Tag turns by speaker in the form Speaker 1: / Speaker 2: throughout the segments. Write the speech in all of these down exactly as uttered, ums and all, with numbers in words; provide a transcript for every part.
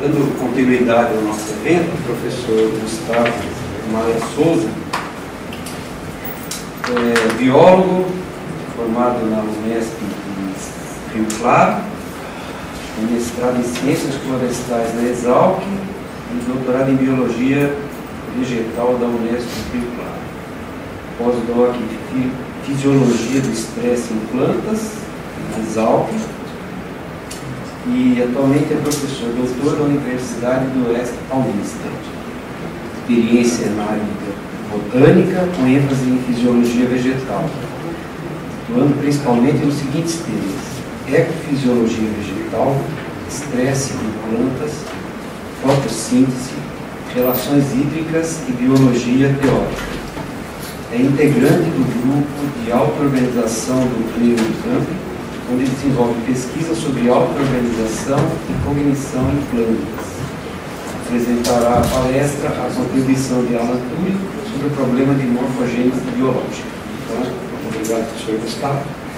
Speaker 1: Dando continuidade ao nosso evento, o professor Gustavo Maia Souza, é biólogo, formado na Unesp de Rio Claro, mestrado em Ciências Florestais na Exalc e doutorado em Biologia Vegetal da Unesp de Rio Claro. Pós-doc em Fisiologia do Estresse em Plantas, na Exalc, e atualmente é professor doutor da Universidade do Oeste Paulista. Experiência na área de botânica, com ênfase em fisiologia vegetal, atuando principalmente nos seguintes temas: ecofisiologia vegetal, estresse em plantas, fotossíntese, relações hídricas e biologia teórica. É integrante do grupo de auto-organização do Clima Campo, onde desenvolve pesquisa sobre auto-organização e cognição em plantas. Apresentará a palestra A Contribuição de Alan Turing sobre o problema de morfogênese biológica. Então, obrigado, professor Gustavo.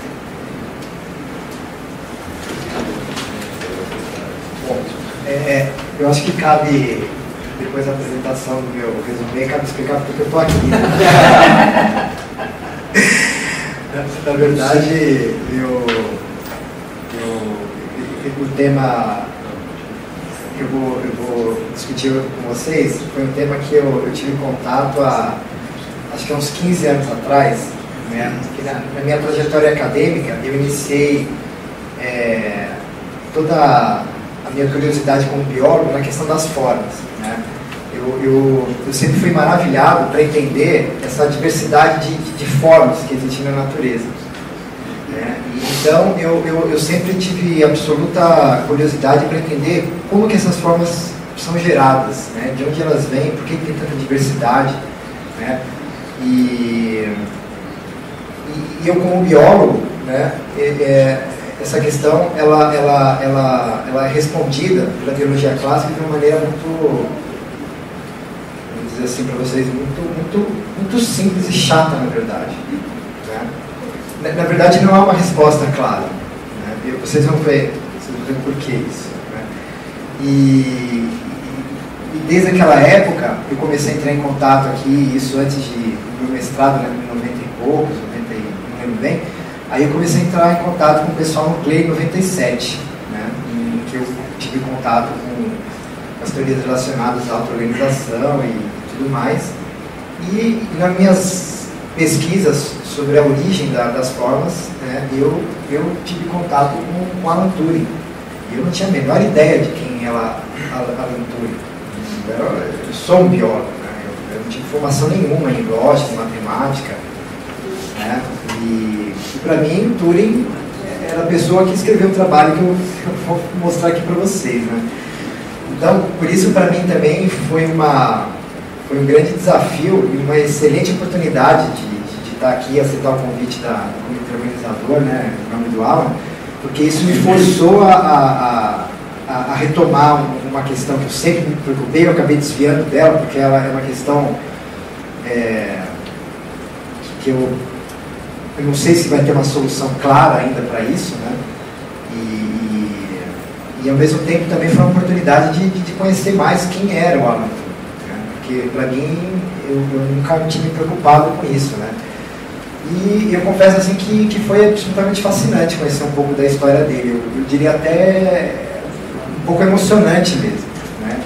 Speaker 2: Bom, é, eu acho que cabe, depois da apresentação do meu resumê, cabe explicar porque eu estou aqui. Na verdade, eu, eu, o tema que eu vou, eu vou discutir com vocês foi um tema que eu, eu tive contato há, acho que há uns quinze anos atrás, né? Que na, na minha trajetória acadêmica, eu iniciei é, toda a minha curiosidade como biólogo na questão das formas, né? Eu, eu, eu sempre fui maravilhado para entender essa diversidade de, de, de formas que existem na natureza. Né? E, então, eu, eu, eu sempre tive absoluta curiosidade para entender como que essas formas são geradas, né? De onde elas vêm, por que tem tanta diversidade. Né? E, e, e eu, como biólogo, né, é, é, essa questão ela, ela, ela, ela é respondida pela biologia clássica de uma maneira muito... dizer assim para vocês, muito, muito, muito simples e chata, na verdade. Né? Na, na verdade, não há uma resposta clara. Né? E vocês vão ver, vocês vão ver por que isso. Né? E, e desde aquela época, eu comecei a entrar em contato aqui, isso antes de do meu mestrado, né, em noventa e poucos, noventa, não lembro bem, aí eu comecei a entrar em contato com o pessoal no CLEI em noventa e sete, né, em que eu tive contato com as teorias relacionadas à auto-organização e tudo mais, e nas minhas pesquisas sobre a origem da, das formas, né, eu, eu tive contato com, com Alan Turing. Eu não tinha a menor ideia de quem era Alan Turing. Eu, eu sou um biólogo, né, eu, eu não tive formação nenhuma em lógica, em matemática, né, e, e para mim Turing era a pessoa que escreveu o trabalho que eu, eu vou mostrar aqui para vocês. Né. Então, por isso para mim também foi uma Foi um grande desafio e uma excelente oportunidade de, de, de estar aqui e aceitar o convite da, do comitê organizador, né, em nome do Alan, porque isso me forçou a, a, a, a retomar uma questão que eu sempre me preocupei, eu acabei desviando dela, porque ela é uma questão é, que eu, eu não sei se vai ter uma solução clara ainda para isso, né, e, e, e ao mesmo tempo também foi uma oportunidade de, de, de conhecer mais quem era o Alan. Porque, para mim, eu, eu nunca tinha me preocupado com isso, né? E eu confesso, assim, que, que foi absolutamente fascinante conhecer um pouco da história dele. Eu, eu diria até um pouco emocionante mesmo, né?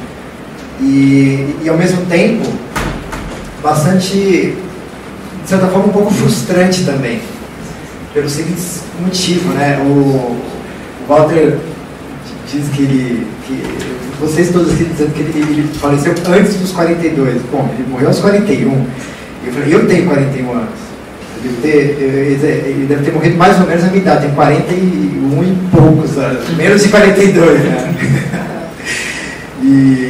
Speaker 2: E, e, ao mesmo tempo, bastante, de certa forma, um pouco frustrante também. Pelo seguinte motivo, né? O, o Walter diz que ele... Que, vocês todos aqui dizendo que ele, ele faleceu antes dos quarenta e dois. Bom, ele morreu aos quarenta e um. Eu falei, eu tenho quarenta e um anos. Ele deve, ter, ele deve ter morrido mais ou menos a minha idade, tem quarenta e um e poucos anos. Menos de quarenta e dois, né? e,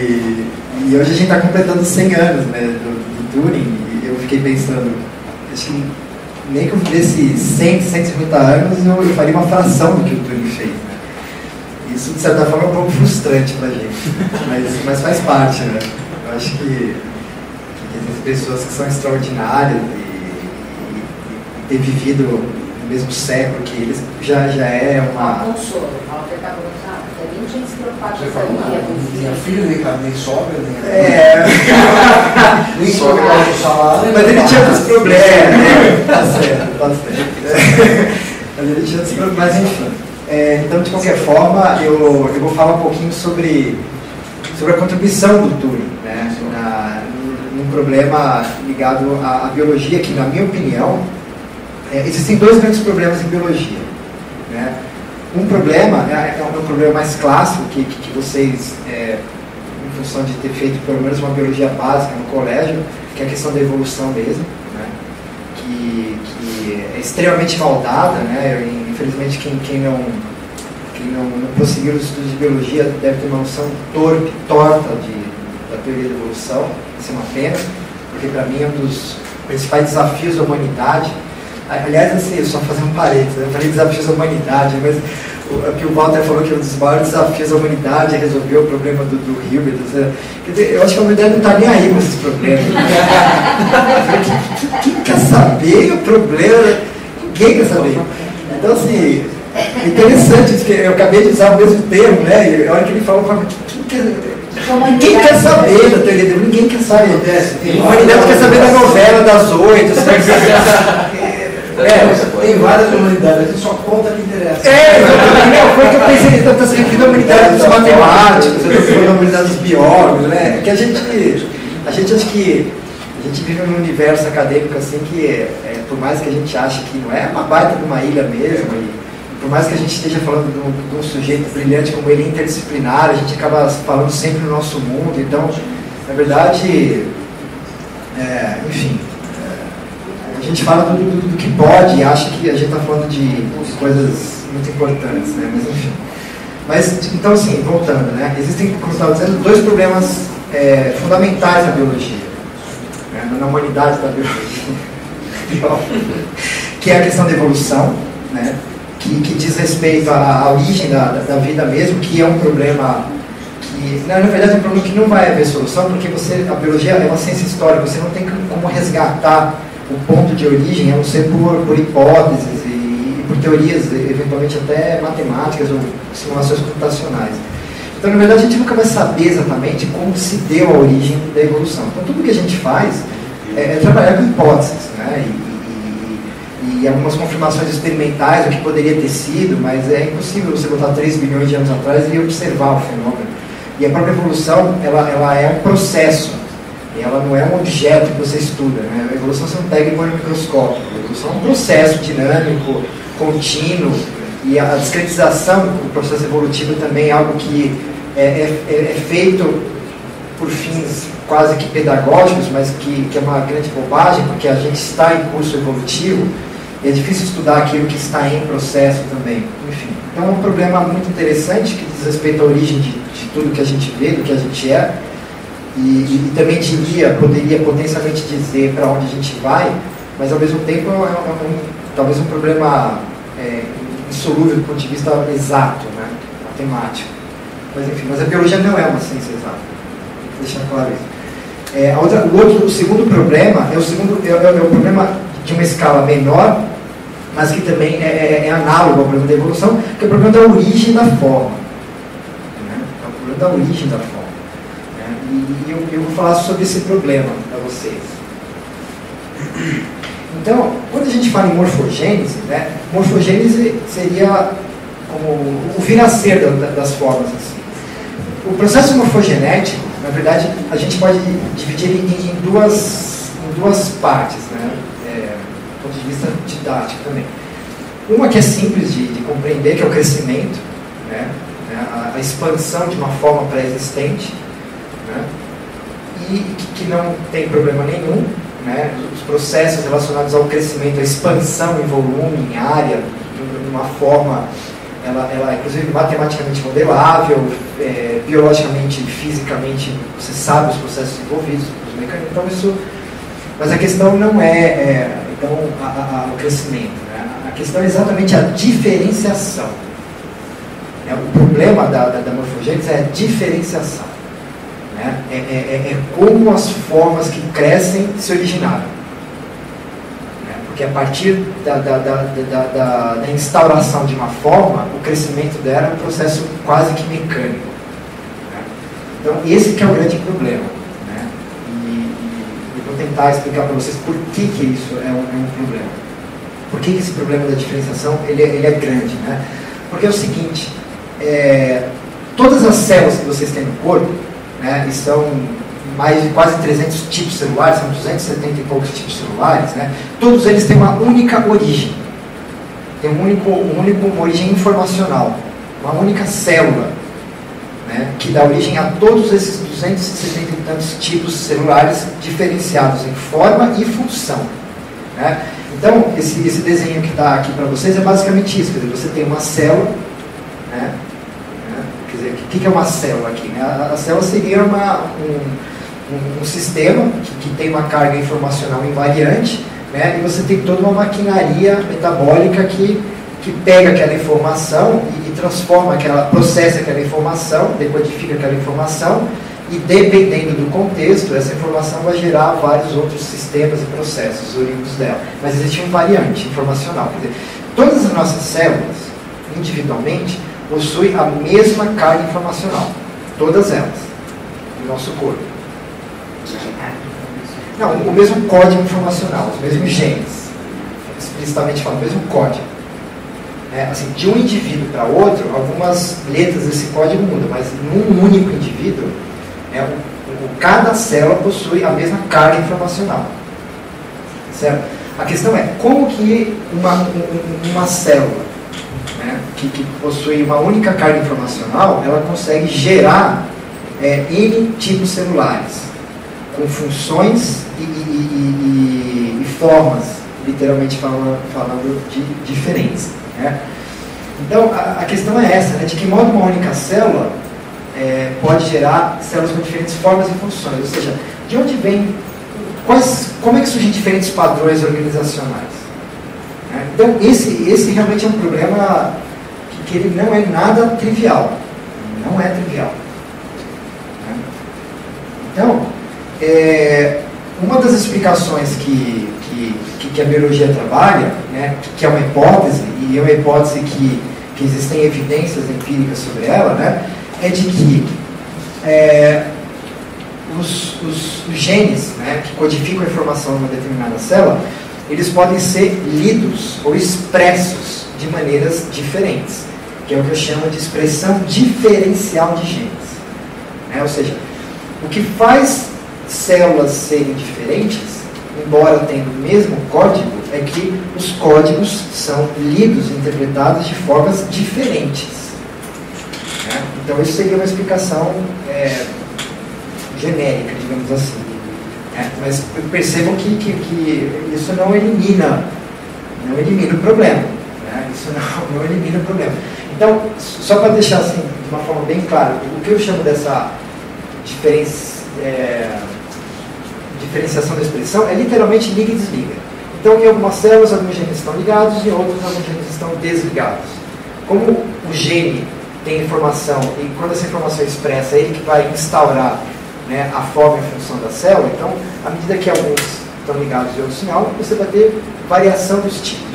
Speaker 2: e hoje a gente está completando cem anos, né, do, do Turing. E eu fiquei pensando, acho que nem que eu fizesse cem, cento e cinquenta anos, eu, eu faria uma fração do que o Turing fez, né? Isso, de certa forma, é um pouco frustrante pra gente, mas, mas faz parte, né? Eu acho que, que existem pessoas que são extraordinárias e, e, e ter vivido no mesmo século que eles já, já é uma...
Speaker 3: Consolo, Walter está colocado, não tinha que se preocupar com essa linha.
Speaker 4: Nem a filha, nem a nem sogra, nem a...
Speaker 2: É.
Speaker 4: Nem sogra do salário.
Speaker 2: Mas ele tinha outros problemas, né? Tá certo, tá certo. Mas ele tinha outros problemas, mas enfim. É, então, de qualquer forma, eu, eu vou falar um pouquinho sobre, sobre a contribuição do Turing, né? Na, num problema ligado à, à biologia, que, na minha opinião, é, existem dois grandes problemas em biologia, né? Um problema é, é um problema mais clássico que, que, que vocês, é, em função de ter feito pelo menos uma biologia básica no colégio, que é a questão da evolução mesmo, né? que, que é extremamente mal dada, né? Infelizmente quem, quem, não, quem não, não prosseguiu os estudos de biologia deve ter uma noção torpe, torta de, da teoria da evolução. Isso é uma pena, porque para mim é um dos principais desafios da humanidade. Aliás, assim, só fazer um parênteses, eu falei desafios da humanidade, mas o que o Walter falou que um dos maiores desafios da humanidade é resolver o problema do, do Hilbert. Quer dizer, eu acho que a humanidade não está nem aí com esses problemas. Quem quer saber o problema? Ninguém quer saber. Então, assim, é interessante, porque eu acabei de usar o mesmo termo, né? E a hora que ele falou, eu falei, quem quer, quem quer saber da teoria dele? Ninguém quer saber. A humanidade quer saber da novela das oito.
Speaker 4: É, tem várias humanidades, a gente só conta que interessa.
Speaker 2: É, exatamente. Foi o que eu pensei, então está se referindo à humanidade dos matemáticos, eu estou falando da humanidade dos biólogos, né? Que a gente, a gente acha que a gente vive num universo acadêmico assim que, é, por mais que a gente ache que não é uma baita de uma ilha mesmo, e por mais que a gente esteja falando de um, de um sujeito brilhante como ele, interdisciplinar, a gente acaba falando sempre no nosso mundo. Então, na verdade, é, enfim, a gente fala do, do, do que pode e acha que a gente está falando de, de coisas muito importantes, né? Mas enfim. Mas, então, assim, voltando, né? Existem, como eu estava dizendo, dois problemas é, fundamentais na biologia, né? Na humanidade da biologia, que é a questão da evolução, né? Que, que diz respeito à, à origem da, da, da vida mesmo, que é um problema que, na, na verdade, é um problema que não vai haver solução, porque você, a biologia é uma ciência histórica, você não tem como resgatar o ponto de origem, a não ser por, por hipóteses e, e por teorias, eventualmente até matemáticas ou simulações computacionais. Então, na verdade, a gente nunca vai saber exatamente como se deu a origem da evolução. Então, tudo que a gente faz é, é trabalhar com hipóteses, né? E, e, e algumas confirmações experimentais do que poderia ter sido, mas é impossível você botar três bilhões de anos atrás e observar o fenômeno. E a própria evolução, ela, ela é um processo. Ela não é um objeto que você estuda, né? A evolução você não pega e põe no microscópio. A evolução é um processo dinâmico, contínuo, e a discretização do processo evolutivo também é algo que é, é, é feito por fins quase que pedagógicos, mas que, que é uma grande bobagem, porque a gente está em curso evolutivo e é difícil estudar aquilo que está em processo também. Enfim, então é um problema muito interessante que diz respeito à origem de, de tudo que a gente vê, do que a gente é. E, e, e também diria, poderia potencialmente dizer para onde a gente vai, mas ao mesmo tempo é, um, é um, talvez um problema é, insolúvel do ponto de vista exato, né? Matemático. Mas enfim, mas a biologia não é uma ciência exata. Vou deixar claro isso. É, a outra, o, outro, o segundo problema é o, segundo, é, é o problema de uma escala menor, mas que também é, é, é análogo ao problema da evolução, que é o problema da origem da forma. Né? É o problema da origem da forma. E eu, eu vou falar sobre esse problema para vocês. Então, quando a gente fala em morfogênese, né, morfogênese seria como o vir a ser das formas. Assim. O processo morfogenético, na verdade, a gente pode dividir ele em, em, duas, em duas partes, né, é, do ponto de vista didático também. Uma que é simples de, de compreender, que é o crescimento, né, a, a expansão de uma forma pré-existente, né? E que, que não tem problema nenhum, né? Os processos relacionados ao crescimento, a expansão em volume, em área, de uma forma, ela, ela é inclusive matematicamente modelável, é, biologicamente e fisicamente, você sabe os processos envolvidos, os mecanismos, então isso, mas a questão não é, é então, a, a, a, o crescimento, né? A questão é exatamente a diferenciação. É, o problema da, da, da morfogênese é a diferenciação. É, é, é como as formas que crescem se originaram. Né? porque a partir da, da, da, da, da, da instauração de uma forma, o crescimento dela é um processo quase que mecânico. Né? Então, esse que é o grande problema. Né? E, e eu vou tentar explicar para vocês por que, que isso é um, é um problema. Por que, que esse problema da diferenciação ele, ele é grande? Né? Porque é o seguinte, é, todas as células que vocês têm no corpo, né, e são mais de quase trezentos tipos celulares, são duzentos e setenta e poucos tipos celulares, né, todos eles têm uma única origem, tem um único, um único, uma origem informacional, uma única célula, né, que dá origem a todos esses duzentos e setenta e tantos tipos celulares diferenciados em forma e função. Né? Então, esse, esse desenho que está aqui para vocês é basicamente isso, quer dizer, você tem uma célula, né? Quer dizer, o que é uma célula aqui? Né? A, a célula seria uma, um, um, um sistema que, que tem uma carga informacional invariante, né? E você tem toda uma maquinaria metabólica que, que pega aquela informação e, e transforma aquela, processa aquela informação, decodifica aquela informação, e dependendo do contexto, essa informação vai gerar vários outros sistemas e processos oriundos dela. Mas existe um variante informacional. Quer dizer, todas as nossas células, individualmente, possuem a mesma carga informacional. Todas elas, no nosso corpo. Não, o mesmo código informacional, os mesmos genes. Explicitamente falando, o mesmo código. É, assim, de um indivíduo para outro, algumas letras desse código mudam, mas num único indivíduo, é, o, o, cada célula possui a mesma carga informacional. Certo? A questão é, como que uma, um, uma célula, né, que, que possui uma única carga informacional, ela consegue gerar é, N tipos celulares, com funções e, e, e, e, e formas, literalmente falando, falando de, diferentes. Né? Então, a, a questão é essa, né, de que modo uma única célula é, pode gerar células com diferentes formas e funções, ou seja, de onde vem, quais, como é que surgem diferentes padrões organizacionais. Né? Então, esse, esse realmente é um problema que, que ele não é nada trivial, não é trivial. Né? Então, é, uma das explicações que, que, que a biologia trabalha, né, que é uma hipótese, e é uma hipótese que, que existem evidências empíricas sobre ela, né, é de que é, os, os, os genes, né, que codificam a informação numa determinada célula, eles podem ser lidos ou expressos de maneiras diferentes, que é o que eu chamo de expressão diferencial de genes. Né? Ou seja, o que faz células serem diferentes, embora tendo o mesmo código, é que os códigos são lidos e interpretados de formas diferentes. Né? Então, isso seria uma explicação é, genérica, digamos assim. Né? Mas percebam que, que, que isso não elimina, não elimina o problema. Né? Isso não, não elimina o problema. Então, só para deixar assim, de uma forma bem clara, o que eu chamo dessa diferença, é, diferenciação da expressão é literalmente liga e desliga. Então, em algumas células, alguns genes estão ligados, e em outras, alguns genes estão desligados. Como o gene tem informação, e quando essa informação é expressa, é ele que vai instaurar, né, a forma e a função da célula, então, à medida que alguns estão ligados e outros não, você vai ter variação dos tipos.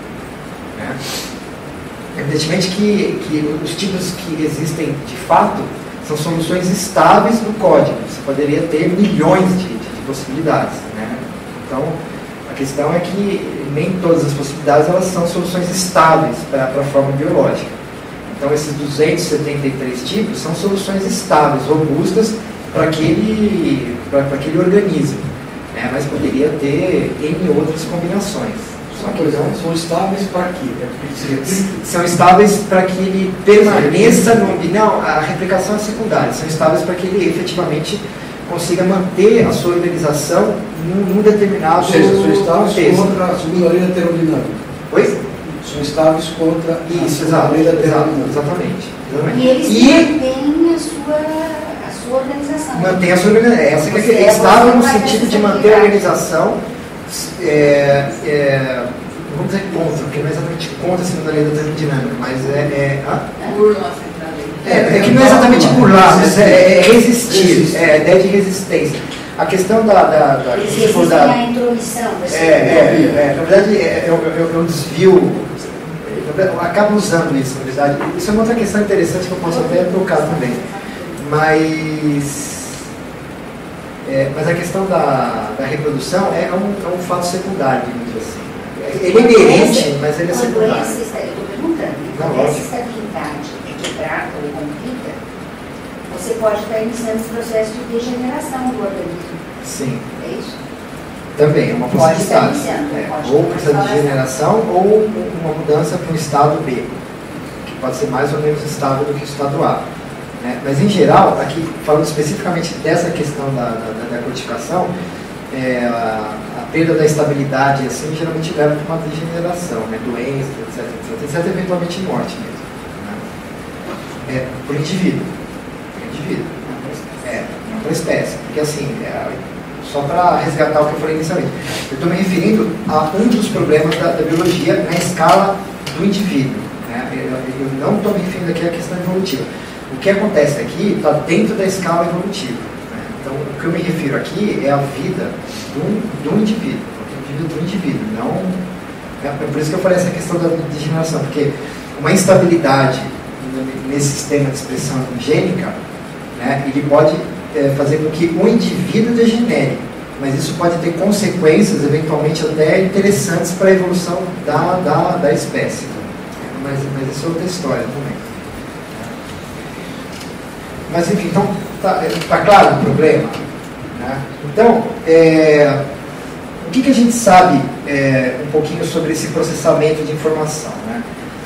Speaker 2: Né? Evidentemente que, que os tipos que existem de fato são soluções estáveis no código. Você poderia ter milhões de, de, de possibilidades. Né? Então, a questão é que nem todas as possibilidades elas são soluções estáveis para a forma biológica. Então, esses duzentos e setenta e três tipos são soluções estáveis, robustas, para aquele, para aquele organismo. Né? Mas poderia ter N outras combinações.
Speaker 4: Só que são estáveis para quê? É porque se replica?
Speaker 2: São estáveis para que ele permaneça no... Não, a replicação é secundária. São estáveis para que ele efetivamente consiga manter a sua organização num, num determinado...
Speaker 4: Ou seja, são estáveis
Speaker 2: contexto.
Speaker 4: contra a segunda lei da termodinâmica.
Speaker 2: Oi?
Speaker 4: São estáveis contra
Speaker 2: Isso,
Speaker 4: a
Speaker 2: exato,
Speaker 4: lei da
Speaker 2: exato,
Speaker 4: termodinâmica.
Speaker 2: exatamente. exatamente.
Speaker 3: E eles
Speaker 2: E
Speaker 3: mantêm a sua, a sua organização.
Speaker 2: mantém a sua organização. Essa que é
Speaker 3: Você-
Speaker 2: estável
Speaker 3: você
Speaker 2: no
Speaker 3: vai
Speaker 2: sentido de
Speaker 3: nessa
Speaker 2: manter a
Speaker 3: unidade.
Speaker 2: organização, é, é, vamos dizer contra, porque não é exatamente contra a segunda lei da termodinâmica, mas é... é hã? É, é que não é exatamente burlar, mas é, é resistir, é a ideia de resistência. A questão da... da, da,
Speaker 3: Eles
Speaker 2: se for
Speaker 3: resistem
Speaker 2: da
Speaker 3: à intromissão da
Speaker 2: é, é, é, na verdade, é, eu, eu, eu desvio, eu acabo usando isso, na verdade. Isso é uma outra questão interessante que eu posso até tocar também. Mas, é, mas a questão da, da reprodução é um, é um fato secundário, digamos assim. Ele é inerente, mas ele é secundário.
Speaker 3: Quando essa, eu estou perguntando, quando essa estabilidade é quebrada ou rompida, você pode estar iniciando esse processo de degeneração do organismo.
Speaker 2: Sim.
Speaker 3: É isso?
Speaker 2: Também, é uma
Speaker 3: Pode estar
Speaker 2: possibilidade.
Speaker 3: iniciando.
Speaker 2: É,
Speaker 3: Pode
Speaker 2: ou precisa de
Speaker 3: estar
Speaker 2: degeneração ou uma mudança para um estado B, que pode ser mais ou menos estável do que o estado A. Né? Mas, em geral, aqui, falando especificamente dessa questão da, da, da codificação, é, a, a perda da estabilidade, assim, geralmente leva para uma degeneração, né? Doença, etc, etc, etc, eventualmente morte mesmo. Né? É, por indivíduo. Por indivíduo. É, não por espécie. Porque, assim, é, só para resgatar o que eu falei inicialmente, eu estou me referindo a um dos problemas da, da biologia na escala do indivíduo. Né? Eu, eu não estou me referindo aqui à questão evolutiva. O que acontece aqui está dentro da escala evolutiva. Né? Então, o que eu me refiro aqui é a vida do, do indivíduo, a vida do indivíduo. Não, é por isso que eu falei essa questão da degeneração, porque uma instabilidade nesse sistema de expressão gênica, né, ele pode é, fazer com que o indivíduo degenere, mas isso pode ter consequências, eventualmente até interessantes para a evolução da, da, da espécie. Mas, mas isso é outra história também. Mas, enfim, então, está tá claro o problema? Né? Então, é, o que, que a gente sabe é, um pouquinho sobre esse processamento de informação? Né?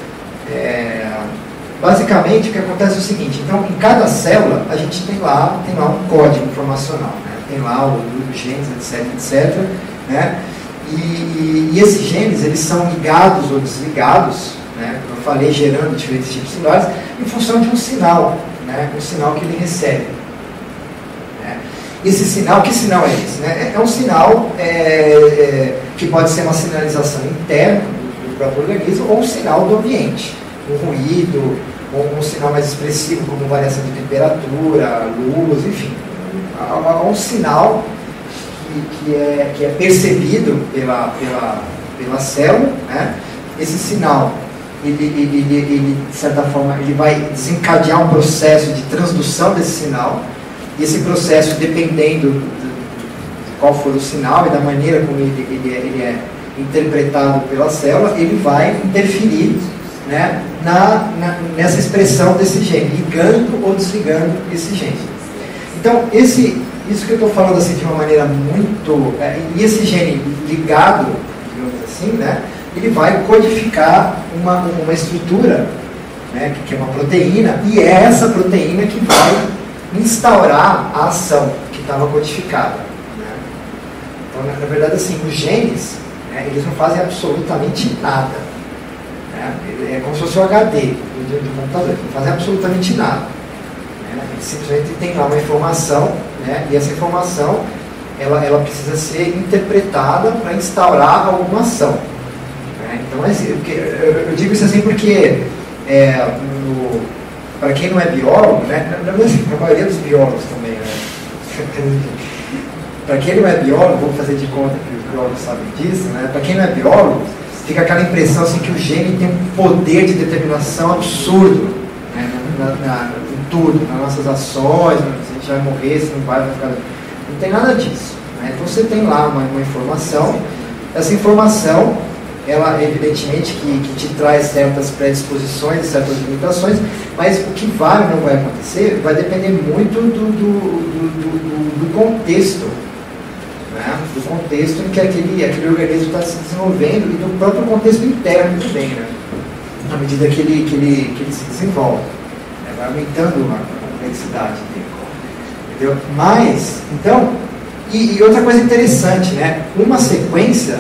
Speaker 2: É, basicamente, o que acontece é o seguinte: então, em cada célula, a gente tem lá, tem lá um código informacional, né? Tem lá os genes, etc, etc. Né? E, e, e esses genes, eles são ligados ou desligados, né? Como eu falei, gerando diferentes tipos celulares, em função de um sinal. Né, um sinal que ele recebe. Né? Esse sinal, que sinal é esse? Né? É um sinal é, é, que pode ser uma sinalização interna do, do próprio organismo ou um sinal do ambiente, um ruído, ou um sinal mais expressivo como variação de temperatura, luz, enfim. Há um sinal que, que, é, que é percebido pela, pela, pela célula. Né? Esse sinal Ele, ele, ele, ele, de certa forma, ele vai desencadear um processo de transdução desse sinal, e esse processo, dependendo de qual for o sinal e da maneira como ele, ele, é, ele é interpretado pela célula, ele vai interferir, né, na, na, nessa expressão desse gene, ligando ou desligando esse gene. Então, esse, isso que eu estou falando assim, de uma maneira muito... É, e esse gene ligado, digamos assim, né, ele vai codificar uma, uma estrutura, né, que é uma proteína, e é essa proteína que vai instaurar a ação que estava codificada. Né? Então, na, na verdade, assim, os genes, né, eles não fazem absolutamente nada. Né? É como se fosse o H D do, do computador, eles não fazem absolutamente nada. Né? Eles simplesmente tem lá uma informação, né, e essa informação ela, ela precisa ser interpretada para instaurar alguma ação. Então, eu digo isso assim porque, é, para quem não é biólogo, né, a maioria dos biólogos também, né, para quem não é biólogo, vou fazer de conta que os biólogos sabem disso, né, para quem não é biólogo, fica aquela impressão assim, que o gene tem um poder de determinação absurdo, né, na, na, em tudo, nas nossas ações, se a gente vai morrer, se não vai, vai ficar... Não tem nada disso. Né? Então, você tem lá uma, uma informação, essa informação... ela evidentemente que, que te traz certas predisposições, certas limitações, mas o que vai ou não vai acontecer vai depender muito do, do, do, do, do contexto, né? Do contexto em que aquele, aquele organismo está se desenvolvendo e do próprio contexto interno também, né? À medida que ele, que ele, que ele se desenvolve, né? Vai aumentando a complexidade dele. Entendeu? Mas, então, e, e outra coisa interessante, né? Uma sequência...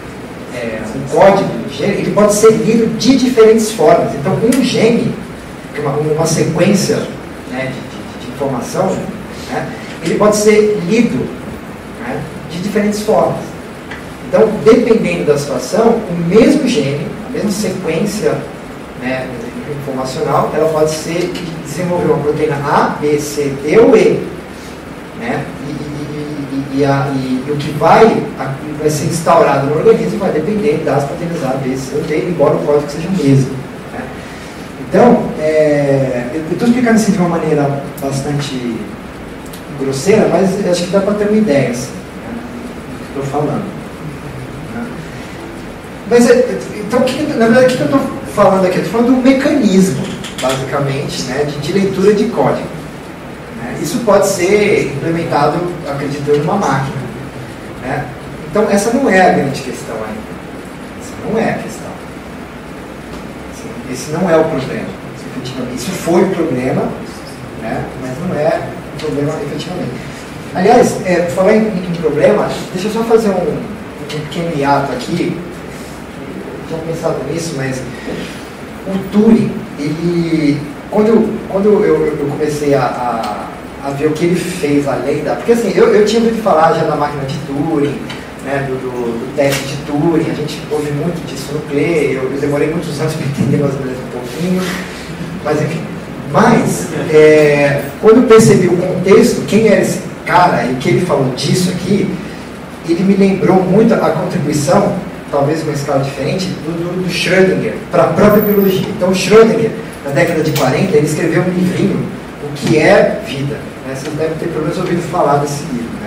Speaker 2: É, um código de gene, ele pode ser lido de diferentes formas. Então, um gene, uma, uma sequência, né, de, de, de informação, né, ele pode ser lido, né, de diferentes formas. Então, dependendo da situação, o mesmo gene, a mesma sequência, né, informacional, ela pode ser desenvolver uma proteína A, B, C, D ou E. Né, e, e, E, a, e, e o que vai, a, vai ser instaurado no organismo vai depender das proteínas A, B, C ou D, embora o código seja o mesmo. Né? Então, é, eu estou explicando assim de uma maneira bastante grosseira, mas acho que dá para ter uma ideia assim, né, do que estou falando. Né? Mas, então, que, na verdade, o que eu estou falando aqui? Eu estou falando do mecanismo, basicamente, né, de, de leitura de código. Isso pode ser implementado, acredito eu, numa máquina. Né? Então, essa não é a grande questão ainda. Essa não é a questão. Esse não é o problema, efetivamente. Isso foi o problema, né? Mas não é o problema, efetivamente. Aliás, é, por falar em, em problema, deixa eu só fazer um, um pequeno hiato aqui. Eu tinha pensado nisso, mas o Turing, ele, quando, quando eu, eu comecei a, a a ver o que ele fez além da... Porque assim, eu, eu tinha ouvido falar já da máquina de Turing, né, do, do, do teste de Turing, a gente ouve muito disso no Play, eu, eu demorei muitos anos para entender mais ou menos um pouquinho, mas enfim. Mas, é, quando eu percebi o contexto, quem era esse cara e o que ele falou disso aqui, ele me lembrou muito a contribuição, talvez uma escala diferente, do, do, do Schrödinger, para a própria biologia. Então, o Schrödinger, na década de quarenta, ele escreveu um livrinho, O que é Vida. Né? Vocês devem ter pelo menos ouvido falar desse livro. Né?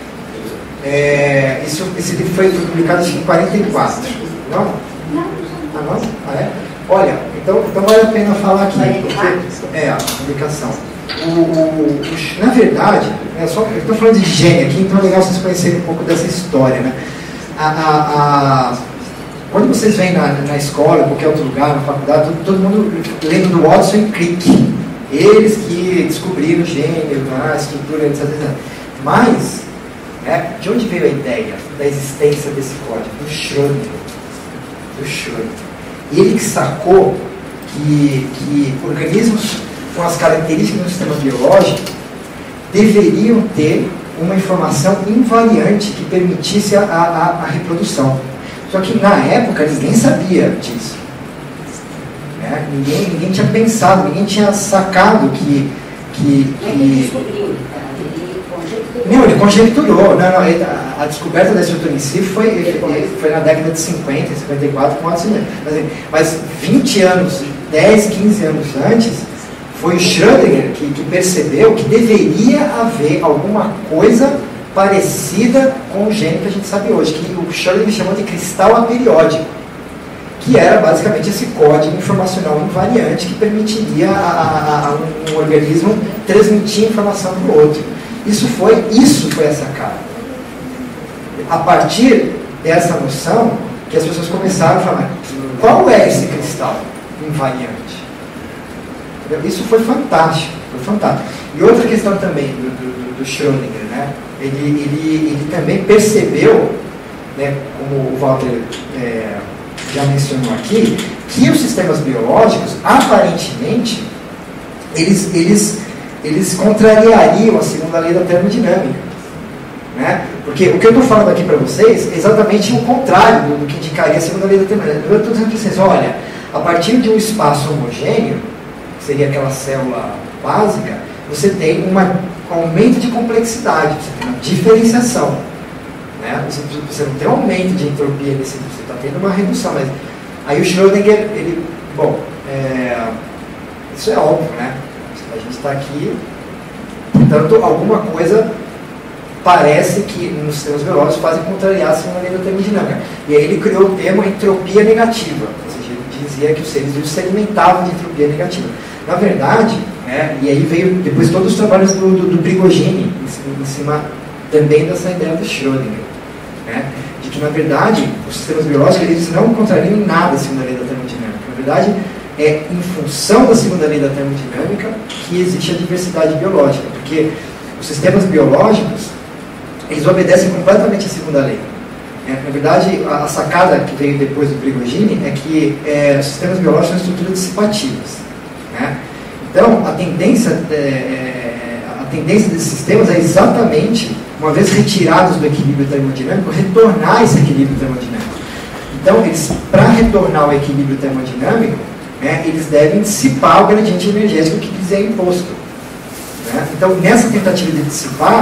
Speaker 2: É, isso, esse livro foi publicado em quarenta e quatro. Não? Ah, não? Ah, é? Olha, então, então vale a pena falar aqui. Porque, é, a publicação. O, o, o, na verdade, é só, eu estou falando de gênio aqui, então é legal vocês conhecerem um pouco dessa história. Né? A, a, a, quando vocês vêm na, na escola, em qualquer outro lugar, na faculdade, todo, todo mundo lendo do Watson e Crick. Eles que descobriram o gênero, a estrutura, etcétera. Mas, né, de onde veio a ideia da existência desse código? Do Schrödinger. Do Schrödinger. Ele que sacou que, que organismos com as características do sistema biológico deveriam ter uma informação invariante que permitisse a, a, a reprodução. Só que na época ninguém sabia disso. Né? Ninguém, ninguém tinha pensado, ninguém tinha sacado que... que, que...
Speaker 3: Ele descobriu, ele conjecturou.
Speaker 2: Não, ele conjecturou. Não, não, ele, a, a descoberta da estrutura em si foi, ele, foi na década de cinquenta, cinquenta e quatro, com Watson. Mas, mas vinte anos, dez, quinze anos antes, foi o Schrödinger que, que percebeu que deveria haver alguma coisa parecida com o gênero que a gente sabe hoje, que o Schrödinger chamou de cristal aperiódico, que era basicamente esse código informacional invariante que permitiria a, a, a um, um organismo transmitir informação para o outro. Isso foi, isso foi a sacada. A partir dessa noção, que as pessoas começaram a falar, qual é esse cristal invariante? Isso foi fantástico, foi fantástico. E outra questão também do, do, do Schrödinger, né? ele, ele, ele também percebeu, né, como o Walter é, já mencionou aqui, que os sistemas biológicos, aparentemente, eles, eles, eles contrariariam a segunda lei da termodinâmica. Né? Porque o que eu estou falando aqui para vocês é exatamente o contrário do, do que indicaria a segunda lei da termodinâmica. Eu estou dizendo para vocês, olha, a partir de um espaço homogêneo, que seria aquela célula básica, você tem um aumento de complexidade, você tem uma diferenciação. Né? Você, você não tem um aumento de entropia, nesse, você está tendo uma redução. Mas aí o Schrödinger, ele, bom, é, isso é óbvio, né? A gente está aqui, portanto, alguma coisa parece que nos sistemas biológicos fazem contrariar a segunda lei da termodinâmica. E aí ele criou o termo entropia negativa, ou seja, ele dizia que os seres vivos se alimentavam de entropia negativa. Na verdade, né, e aí veio depois todos os trabalhos do, do, do Prigogine, em, em cima também dessa ideia do Schrödinger, né, de que, na verdade, os sistemas biológicos eles não contrariam em nada a segunda lei da termodinâmica. Na verdade, é em função da segunda lei da termodinâmica que existe a diversidade biológica, porque os sistemas biológicos eles obedecem completamente à segunda lei. É, na verdade, a, a sacada que veio depois do Prigogine é que é, os sistemas biológicos são estruturas dissipativas. Né? Então, a tendência, é, a tendência desses sistemas é exatamente, uma vez retirados do equilíbrio termodinâmico, retornar esse equilíbrio termodinâmico. Então, eles, para retornar ao equilíbrio termodinâmico, né, eles devem dissipar o gradiente energético que lhes é imposto. Né? Então, nessa tentativa de dissipar,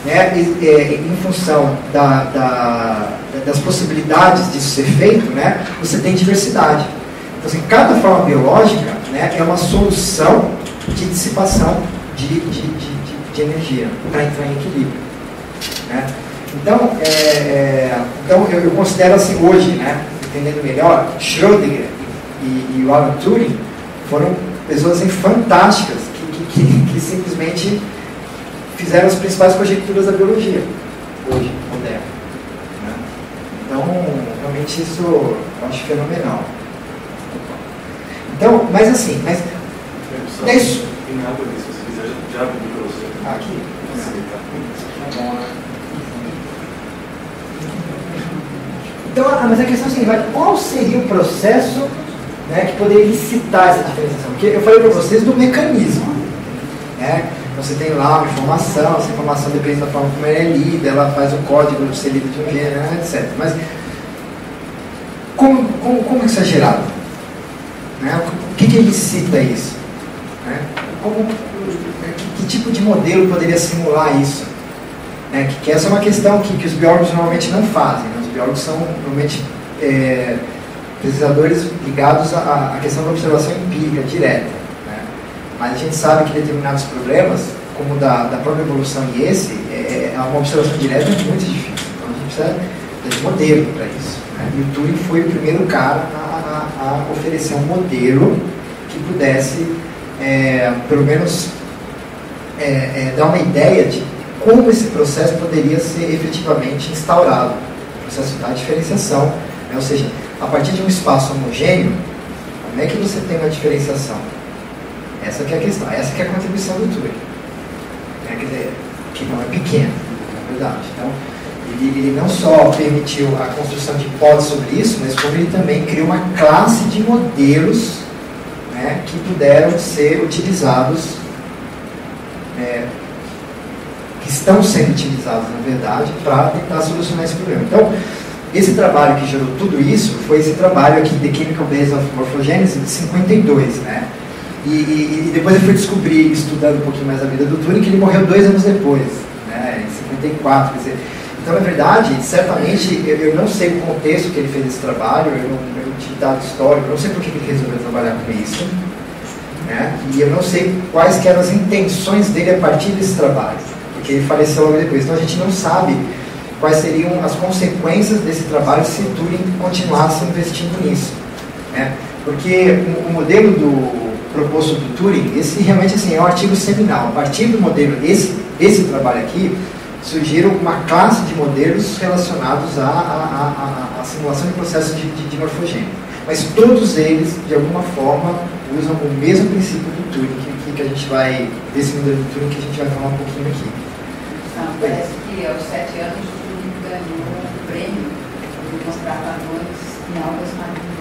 Speaker 2: né, e, é, em função da, da, das possibilidades disso ser feito, né, você tem diversidade. Então, assim, cada forma biológica, né, é uma solução de dissipação de, de, de, de, de energia para entrar em equilíbrio. Né? Então, é, é, então eu, eu considero assim hoje, né, entendendo melhor, Schrödinger e, e o Alan Turing foram pessoas assim, fantásticas que, que, que, que simplesmente fizeram as principais conjecturas da biologia hoje, moderna. Né? Então, realmente isso eu acho fenomenal. Então, mas assim, mas é isso.
Speaker 5: Tem nada disso, se você quiser, já abri para você.
Speaker 2: Aqui.
Speaker 5: Tá bom, né?
Speaker 2: Então, ah, mas a questão é a seguinte, qual seria o processo, né, que poderia elicitar essa diferenciação? Porque eu falei para vocês do mecanismo. Né? Você tem lá uma informação, essa informação depende da forma como ela é lida, ela faz o código de ser lido de um gênero, etcétera. Mas como, como, como isso é gerado? Né? O que, que elicita isso? Né? Como, que, que tipo de modelo poderia simular isso? Né? Que, que essa é uma questão que, que os biólogos normalmente não fazem. Né? Os biólogos são normalmente é, pesquisadores ligados à, à questão da observação empírica direta. Né? Mas a gente sabe que determinados problemas, como o da, da própria evolução e esse, é, uma observação direta é muito difícil. Então a gente precisa de modelo para isso. Né? E o Turing foi o primeiro cara a, a, a oferecer um modelo que pudesse, é, pelo menos, é, é, dar uma ideia de como esse processo poderia ser efetivamente instaurado, o processo da diferenciação, né? Ou seja, a partir de um espaço homogêneo, como é que você tem uma diferenciação? Essa que é a questão, essa que é a contribuição do Turing, né? Quer dizer, que não é pequena, na verdade. Então, ele, ele não só permitiu a construção de hipóteses sobre isso, mas como ele também criou uma classe de modelos, né, que puderam ser utilizados, é, que estão sendo utilizados, na verdade, para tentar solucionar esse problema. Então, esse trabalho que gerou tudo isso foi esse trabalho aqui, The Chemical Base of Morphogenesis, de cinquenta e dois, né? E, e, e depois eu fui descobrir, estudando um pouquinho mais a vida do Turing, que ele morreu dois anos depois, né? Em cinquenta e quatro, quer dizer, então, na verdade, certamente, eu, eu não sei o contexto que ele fez esse trabalho, eu não, eu não tive dado histórico, eu não sei por que ele resolveu trabalhar com isso, né? E eu não sei quais que eram as intenções dele a partir desse trabalho, porque ele faleceu logo depois. Então, a gente não sabe quais seriam as consequências desse trabalho se Turing continuasse investindo nisso, né? Porque o, o modelo do, proposto do Turing, esse realmente assim, é um artigo seminal. A partir do modelo, esse, esse trabalho aqui, surgiram uma classe de modelos relacionados à, à, à, à simulação de processos de, de, de morfogênese. Mas todos eles, de alguma forma, usam o mesmo princípio do Turing, que, que a gente vai, desse modelo do Turing que a gente vai falar um pouquinho aqui.
Speaker 3: Não, parece que aos sete anos o Turing ganhou um prêmio por mostrar padrões em algas marinhas.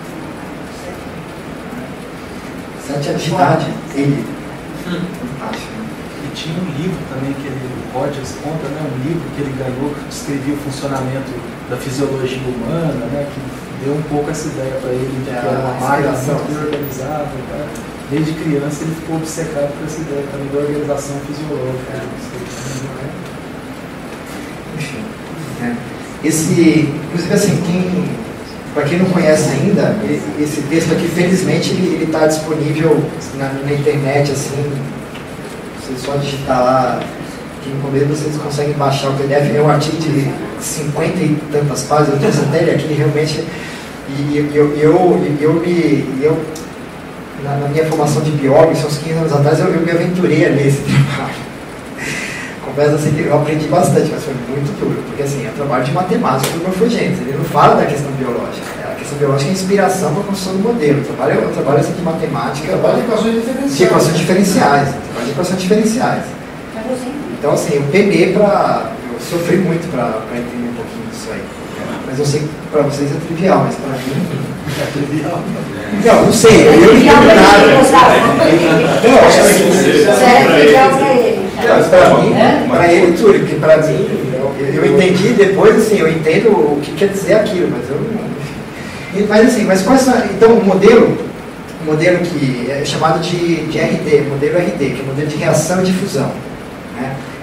Speaker 2: Sete anos de idade, ele. Fantástico.
Speaker 6: E tinha um livro também que ele, o Rogers conta, né, um livro que ele ganhou que descrevia o funcionamento da fisiologia humana, né, que deu um pouco essa ideia para ele de que era uma máquina muito organizada. Tá? Desde criança ele ficou obcecado por essa ideia também da organização fisiológica. Né?
Speaker 2: Enfim, né? Esse, inclusive assim, quem, para quem não conhece ainda, esse texto aqui, felizmente, ele está disponível na, na internet, assim. Vocês só digitar lá, que no começo vocês conseguem baixar o P D F. É um artigo de cinquenta e tantas páginas, eu trouxe até ele aqui, realmente. E eu, eu, eu, me, eu na, na minha formação de biólogo, isso uns quinze anos atrás, eu, eu me aventurei a ler esse trabalho. Confesso assim que eu aprendi bastante, mas foi muito duro, porque assim, é um trabalho de matemática do morfogênese, ele não fala da questão biológica, a questão biológica é a inspiração para a construção do modelo, o trabalho é um trabalho assim, de matemática,
Speaker 4: trabalho de equações diferenciais,
Speaker 2: de equações diferenciais, trabalho de equações diferenciais. Então assim, eu peguei para, eu sofri muito para entender um pouquinho disso aí, mas eu sei que para vocês é trivial, mas para mim
Speaker 6: é trivial.
Speaker 2: Não, não sei, eu não entendo nada. Não,
Speaker 3: é trivial para ele.
Speaker 2: Para mim, para ele tudo, porque para mim, eu, eu entendi depois, assim, eu entendo o que quer dizer aquilo, mas eu não. Mas assim, mas quais são, então o modelo, o modelo que é chamado de, de R D, modelo R D, que é o modelo de reação e difusão, né?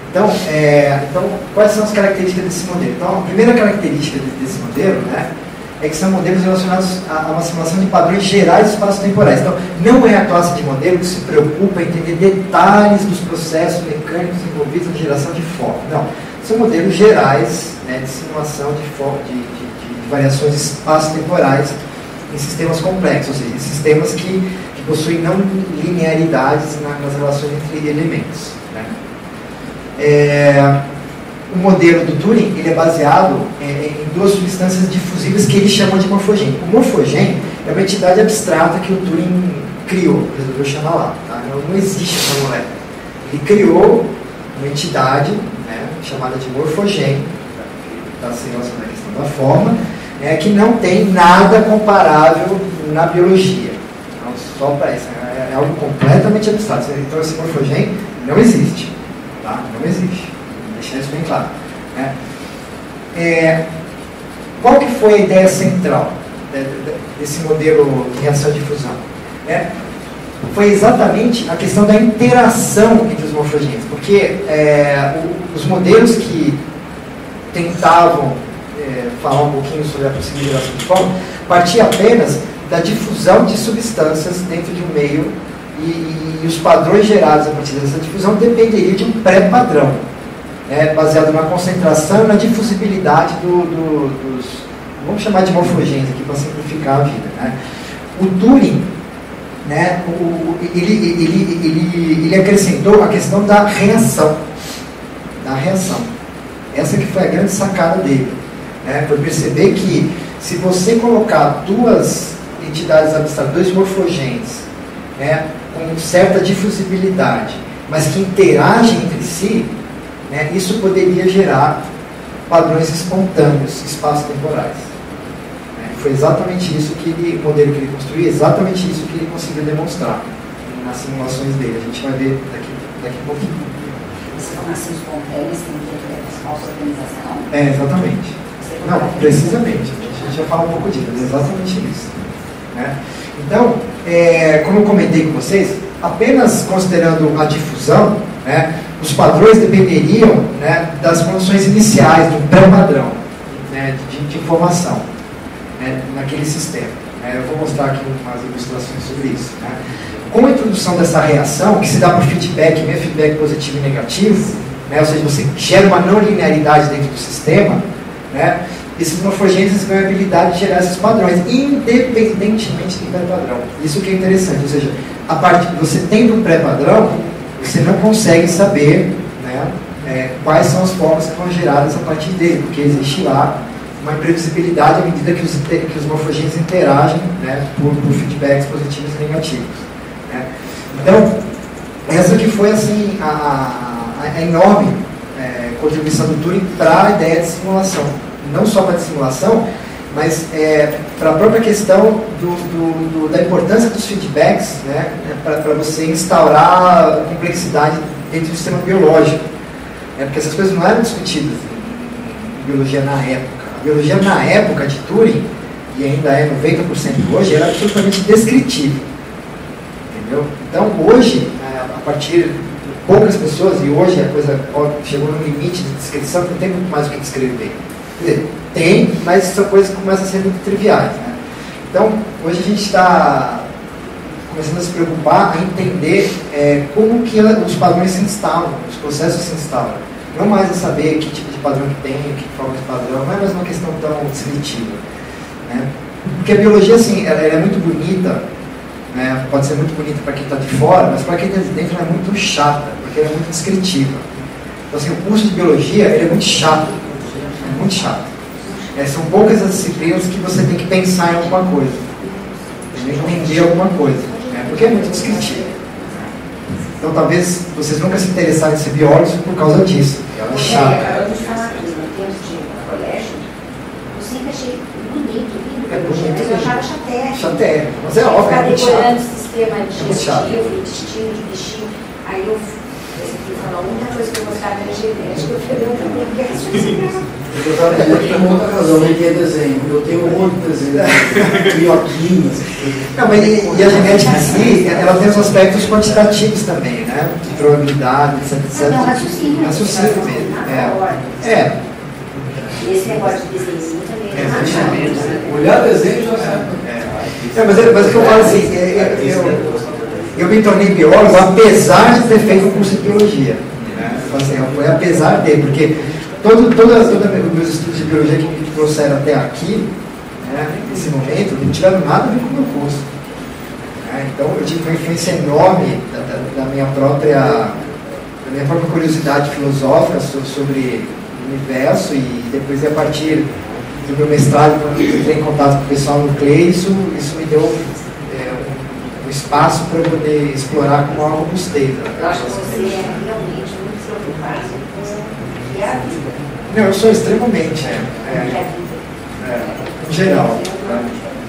Speaker 2: Então, é, então, quais são as características desse modelo? Então, a primeira característica desse modelo, né, é que são modelos relacionados a uma simulação de padrões gerais espaço-temporais. Então, não é a classe de modelo que se preocupa em entender detalhes dos processos mecânicos envolvidos na geração de foco. Não, são modelos gerais, né, de simulação de, foco, de, de, de, de variações espaço-temporais em sistemas complexos, ou seja, em sistemas que, que possuem não linearidades na, nas relações entre elementos. Né? É, o modelo do Turing ele é baseado é, em duas substâncias difusíveis que ele chama de morfogênio. O morfogênio é uma entidade abstrata que o Turing criou, resolveu chamar lá. Tá? Não, não existe essa molécula. Ele criou uma entidade, né, chamada de morfogênio, está se relacionando à questão da forma, né, que não tem nada comparável na biologia. Então, só para isso, é, é algo completamente abstrato. Então, esse morfogênio não existe. Tá? Não existe. Vou deixar isso bem claro. Né? É, qual que foi a ideia central desse modelo de reação de fusão? É, foi exatamente a questão da interação entre os morfogênios, porque é, o, os modelos que tentavam é, falar um pouquinho sobre a possível geração de forma partia apenas da difusão de substâncias dentro de um meio e, e os padrões gerados a partir dessa difusão dependeriam de um pré-padrão, né, baseado na concentração e na difusibilidade do, do, dos, vamos chamar de morfogênios aqui para simplificar a vida. Né? O Turing, né, o, ele, ele, ele, ele acrescentou a questão da reação, da reação. Essa que foi a grande sacada dele, né, foi perceber que se você colocar duas entidades abstratas, dois morfogênios, né, com certa difusibilidade, mas que interagem entre si, né, isso poderia gerar padrões espontâneos, espaço-temporais. Foi exatamente isso que ele, o modelo que ele construiu, exatamente isso que ele conseguiu demonstrar nas simulações dele. A gente vai ver daqui, daqui a pouquinho.
Speaker 3: Essa formação espontânea tem que ver com a falsa organização?
Speaker 2: É, exatamente. Não, precisamente. A gente vai falar um pouco disso, é exatamente isso. Né? Então, é, como eu comentei com vocês, apenas considerando a difusão, né, os padrões dependeriam, né, das condições iniciais, do pré-padrão, né, de, de informação. Né, naquele sistema. Né, eu vou mostrar aqui umas ilustrações sobre isso. Né. Com a introdução dessa reação, que se dá por feedback, mesmo feedback positivo e negativo, né, ou seja, você gera uma não linearidade dentro do sistema, né, esses morfogênios ganham a habilidade de gerar esses padrões, independentemente do pré-padrão. Isso que é interessante, ou seja, a parte, você tendo um pré-padrão, você não consegue saber, né, é, quais são as formas que vão geradas a partir dele, porque existe lá uma imprevisibilidade à medida que os, que os morfogênios interagem, né, por, por feedbacks positivos e negativos. Né. Então, essa que foi assim, a, a, a enorme é, contribuição do Turing para a ideia de simulação. Não só para a simulação, mas é, para a própria questão do, do, do, da importância dos feedbacks, né, para você instaurar complexidade dentro do sistema biológico. É, porque essas coisas não eram discutidas em, em biologia na época. A biologia na época de Turing, e ainda é noventa por cento hoje, era absolutamente descritiva. Entendeu? Então hoje, a partir de poucas pessoas, e hoje a coisa chegou no limite de descrição, não tem muito mais o que descrever. Quer dizer, tem, mas são coisas que começam a ser muito triviais. Né? Então, hoje a gente está começando a se preocupar a entender é, como que os padrões se instalam, os processos se instalam. Não mais a saber que tipo de padrão que tem, que forma de padrão, não é mais uma questão tão descritiva. Né? Porque a biologia, assim, ela, ela é muito bonita, né? Pode ser muito bonita para quem está de fora, mas para quem está de dentro ela é muito chata, porque ela é muito descritiva. Então, assim, o curso de biologia ele é muito chato, é muito chato. É, são poucas as disciplinas que você tem que pensar em alguma coisa, tem que entender alguma coisa, né? Porque é muito descritivo. Então, talvez vocês nunca se interessaram em ser biólogos por causa disso. Ela é chata.
Speaker 3: É, eu vou falar aqui, no tempo de colégio, eu sempre achei bonito, lindo,
Speaker 2: É bonito,
Speaker 3: mas eu achava chateira.
Speaker 2: Chateira. Mas é óbvio, é muito chato.
Speaker 3: Ficar decorando sistema
Speaker 2: É muito chato.
Speaker 3: digestivo, intestino de bichinho. Aí eu, esse aqui falou, a única coisa que eu gostava era genética. Eu falei, eu também, porque é isso.
Speaker 4: Eu tenho uma outra razão, eu tenho desenho. Eu tenho um monte de desenho. Minhoquinhas.
Speaker 2: Não, mas e, e a genética em si, ela tem os aspectos quantitativos também, né? probabilidade, etc, etcétera.
Speaker 3: Não, raciocínio.
Speaker 2: Raciocínio mesmo. É. é.
Speaker 3: Esse negócio de desenho também.
Speaker 2: É,
Speaker 4: olhar desenho já sabe.
Speaker 2: É, mas, é, mas o que eu falo assim, é, eu, eu, eu me tornei biólogo apesar de ter feito um curso de biologia. Né? Assim, foi apesar de, porque todo, toda, toda os meus estudos de biologia que me trouxeram até aqui, né, nesse momento, não tiveram nada a ver com o meu curso. Né? Então eu tive uma influência enorme da, da, da, minha própria, da minha própria curiosidade filosófica sobre o universo, e depois, a partir do meu mestrado, quando eu entrei em contato com o pessoal no C L E I, isso, isso me deu é, um, um espaço para eu poder explorar como algo gostei.
Speaker 3: Eu acho que você é realmente muito preocupado com o que é a vida.
Speaker 2: Não, eu sou extremamente, é, é, é, em geral. Tá?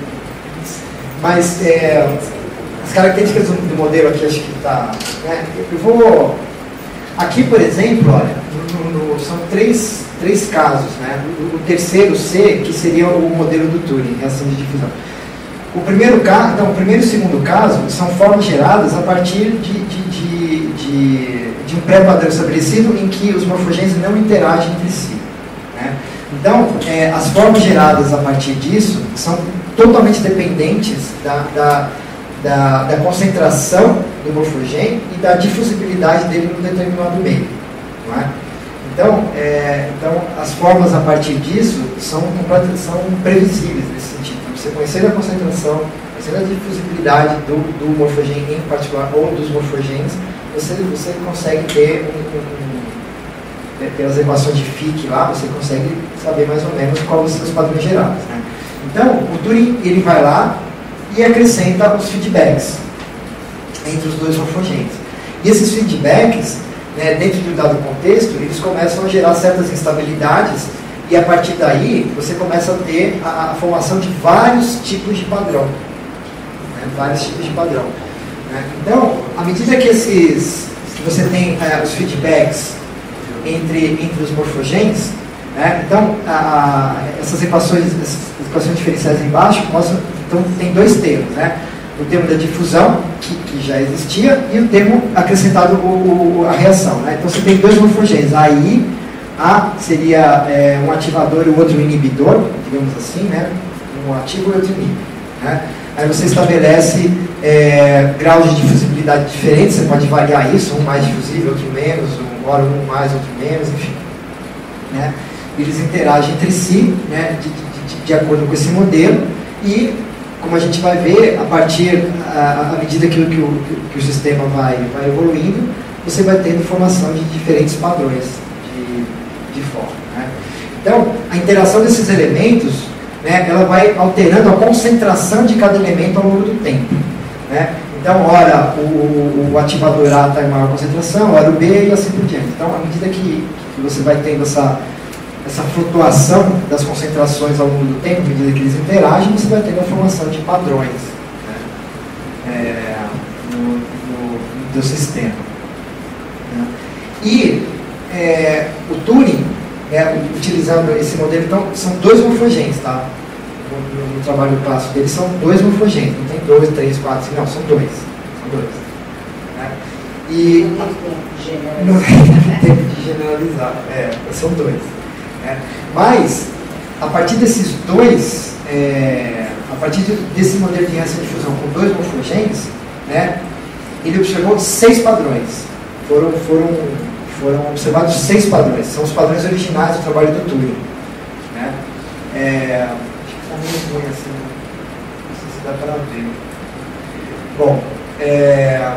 Speaker 2: Mas é, as características do, do modelo aqui, acho que está... Né, eu vou... Aqui, por exemplo, olha, no, no, são três, três casos, né? O, o terceiro C, que seria o modelo do Turing, reação de difusão. O primeiro caso, então, o primeiro e o segundo caso são formas geradas a partir de, de, de, de, de um pré-padrão estabelecido em que os morfogêneses não interagem entre si. Né? Então, é, as formas geradas a partir disso são totalmente dependentes da, da, da, da concentração do morfogênio e da difusibilidade dele num determinado meio. Não é? Então, é, então, as formas a partir disso são, são previsíveis nesse sentido. Você conhecer a concentração, conhecer a difusibilidade do, do morfogênio em particular, ou dos morfogênios, você, você consegue ter, um, um, pelas equações de Fick lá, você consegue saber mais ou menos quais são os padrões gerados. Né? Então, o Turing, ele vai lá e acrescenta os feedbacks entre os dois morfogênios. E esses feedbacks, né, dentro de um dado contexto, eles começam a gerar certas instabilidades, e a partir daí você começa a ter a, a formação de vários tipos de padrão. Né, vários tipos de padrão. Né? Então, à medida que, esses, que você tem é, os feedbacks entre, entre os morfogênios, né, então a, a, essas equações, essas equações diferenciais embaixo mostram, então tem dois termos, né? O termo da difusão, que, que já existia, e o termo acrescentado o, o, a reação. Né? Então você tem dois morfogênios. Aí, A seria é, um ativador e o outro um inibidor, digamos assim, né? Um ativo e outro inibe. Né? Aí você estabelece é, graus de difusibilidade diferentes, você pode variar isso, um mais difusível, outro menos, um, ora um mais, outro menos, enfim. Né? Eles interagem entre si, né? de, de, de acordo com esse modelo, e como a gente vai ver, a partir, à medida que, que, o, que o sistema vai, vai evoluindo, você vai tendo formação de diferentes padrões de, de forma. Né? Então, a interação desses elementos, né, ela vai alterando a concentração de cada elemento ao longo do tempo. Né? Então, ora o, o ativador A está em maior concentração, ora o B e assim por diante. Então, à medida que, que você vai tendo essa... essa flutuação das concentrações ao longo do tempo, à medida que eles interagem, você vai ter a formação de padrões, né, é, no, no, no teu sistema. Né. E é, o Turing, né, utilizando esse modelo, então, são dois morfogênios, tá? No, no, no trabalho clássico deles são dois morfogênios, não tem dois, três, quatro, cinco, não, são dois. São dois. Né. E não tem tempo de generalizar, é, são dois. É. Mas, a partir desses dois, é, a partir de, desse modelo de reação de fusão com dois morfogênios, né, ele observou seis padrões. Foram, foram, foram observados seis padrões. São os padrões originais do trabalho do Turing. Né. É, acho que está meio ruim assim, não sei se dá para ver. Bom, é,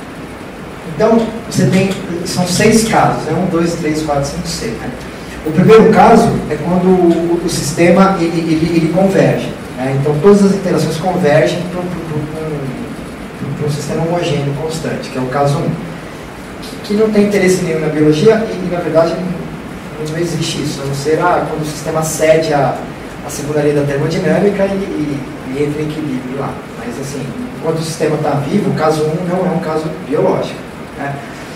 Speaker 2: então, você tem, são seis casos, né, um, dois, três, quatro, cinco, seis. Né. O primeiro caso é quando o, o sistema ele, ele, ele converge. Né? Então, todas as interações convergem para um, um sistema homogêneo constante, que é o caso um. Que, que não tem interesse nenhum na biologia e, e na verdade, não, não existe isso. A não ser ah, quando o sistema cede a, a segunda lei da termodinâmica e, e, e entra em equilíbrio lá. Mas, assim, enquanto o sistema está vivo, o caso um não é um caso biológico. Né?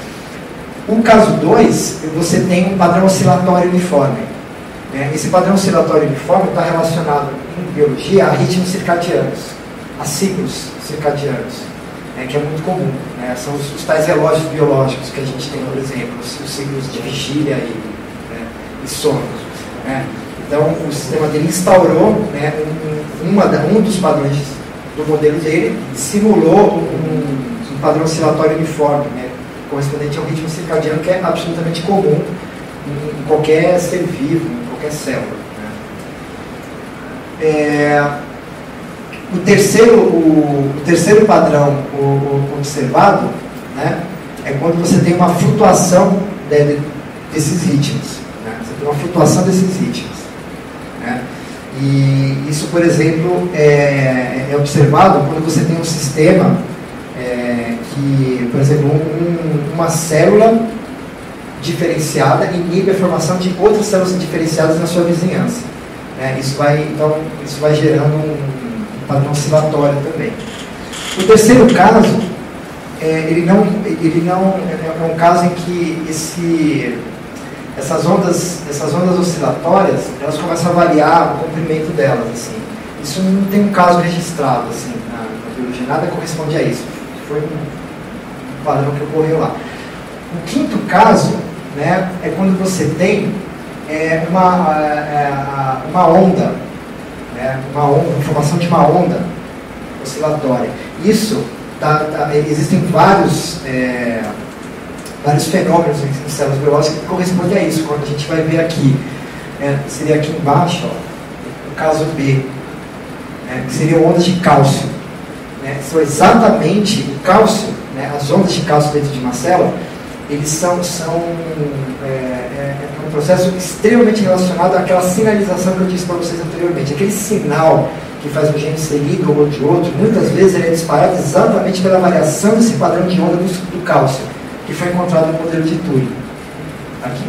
Speaker 2: O caso dois, você tem um padrão oscilatório uniforme. Né? Esse padrão oscilatório uniforme está relacionado, em biologia, a ritmos circadianos, a ciclos circadianos. né, que é muito comum. Né? São os, os tais relógios biológicos que a gente tem, por exemplo, os, os ciclos de vigília e, né, e sono. Né? Então, o sistema dele instaurou, né, um, uma, um dos padrões do modelo dele, simulou um, um padrão oscilatório uniforme, né, correspondente ao ritmo circadiano, que é absolutamente comum em, em qualquer ser vivo, em qualquer célula. Né? É, o, terceiro, o, o terceiro padrão o, o observado, né, é quando você tem uma flutuação de, desses ritmos. Né? Você tem uma flutuação desses ritmos. Né? E isso, por exemplo, é, é observado quando você tem um sistema é, que, por exemplo, um, uma célula diferenciada inibe a formação de outras células diferenciadas na sua vizinhança. Né? Isso vai, então, isso vai gerando um, um padrão oscilatório também. O terceiro caso, é, ele não, ele não é um caso em que esse Essas ondas, essas ondas oscilatórias, elas começam a variar o comprimento delas, assim. Isso não tem um caso registrado, assim, na, na biologia, nada corresponde a isso. Foi um, um padrão que ocorreu lá. O quinto caso, né, é quando você tem é, uma, é, uma onda, né, uma onda, a formação de uma onda oscilatória. Isso, tá, tá, existem vários... É, vários fenômenos em células biológicas que correspondem a isso. Quando a gente vai ver aqui, é, seria aqui embaixo, ó, o caso B, né, que seriam ondas de cálcio. Né, são exatamente o cálcio, né, as ondas de cálcio dentro de uma célula, eles são, são é, é, é um processo extremamente relacionado àquela sinalização que eu disse para vocês anteriormente. Aquele sinal que faz o gene ser lido ou de outro, muitas vezes ele é disparado exatamente pela variação desse padrão de onda do, do cálcio, que foi encontrado no modelo de Turing. Aqui.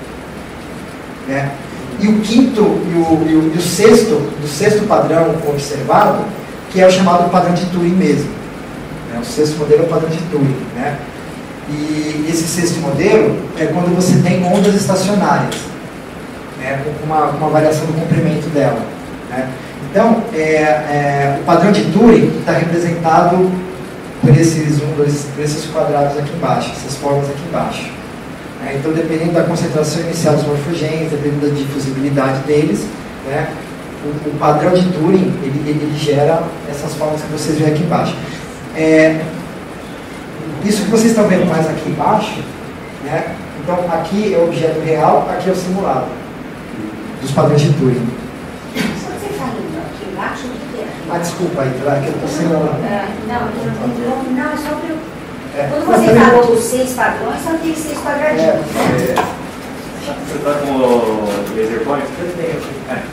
Speaker 2: Né? E o quinto e o, e o, e o sexto, o sexto padrão observado, que é o chamado padrão de Turing mesmo. Né? O sexto modelo é o padrão de Turing. Né? E esse sexto modelo é quando você tem ondas estacionárias, né? Com uma, uma variação do comprimento dela. Né? Então, é, é, o padrão de Turing está representado por esses, um, dois, por esses quadrados aqui embaixo, essas formas aqui embaixo. É, então, dependendo da concentração inicial dos morfogenes, dependendo da difusibilidade deles, né, o, o padrão de Turing, ele, ele gera essas formas que vocês veem aqui embaixo. É, isso que vocês estão vendo mais aqui embaixo, né, então aqui é o objeto real, aqui é o simulado dos padrões de Turing.
Speaker 3: Você fala aqui embaixo, o que é?
Speaker 2: Ah, desculpa aí, que eu estou sendo...
Speaker 3: Não, não, não, é só para eu...
Speaker 2: É,
Speaker 3: quando você falou dos seis padrões, só tem seis quadradinhos,
Speaker 2: é,
Speaker 3: né?
Speaker 5: Você está com o laser point?
Speaker 2: Eu tenho aqui.
Speaker 5: É.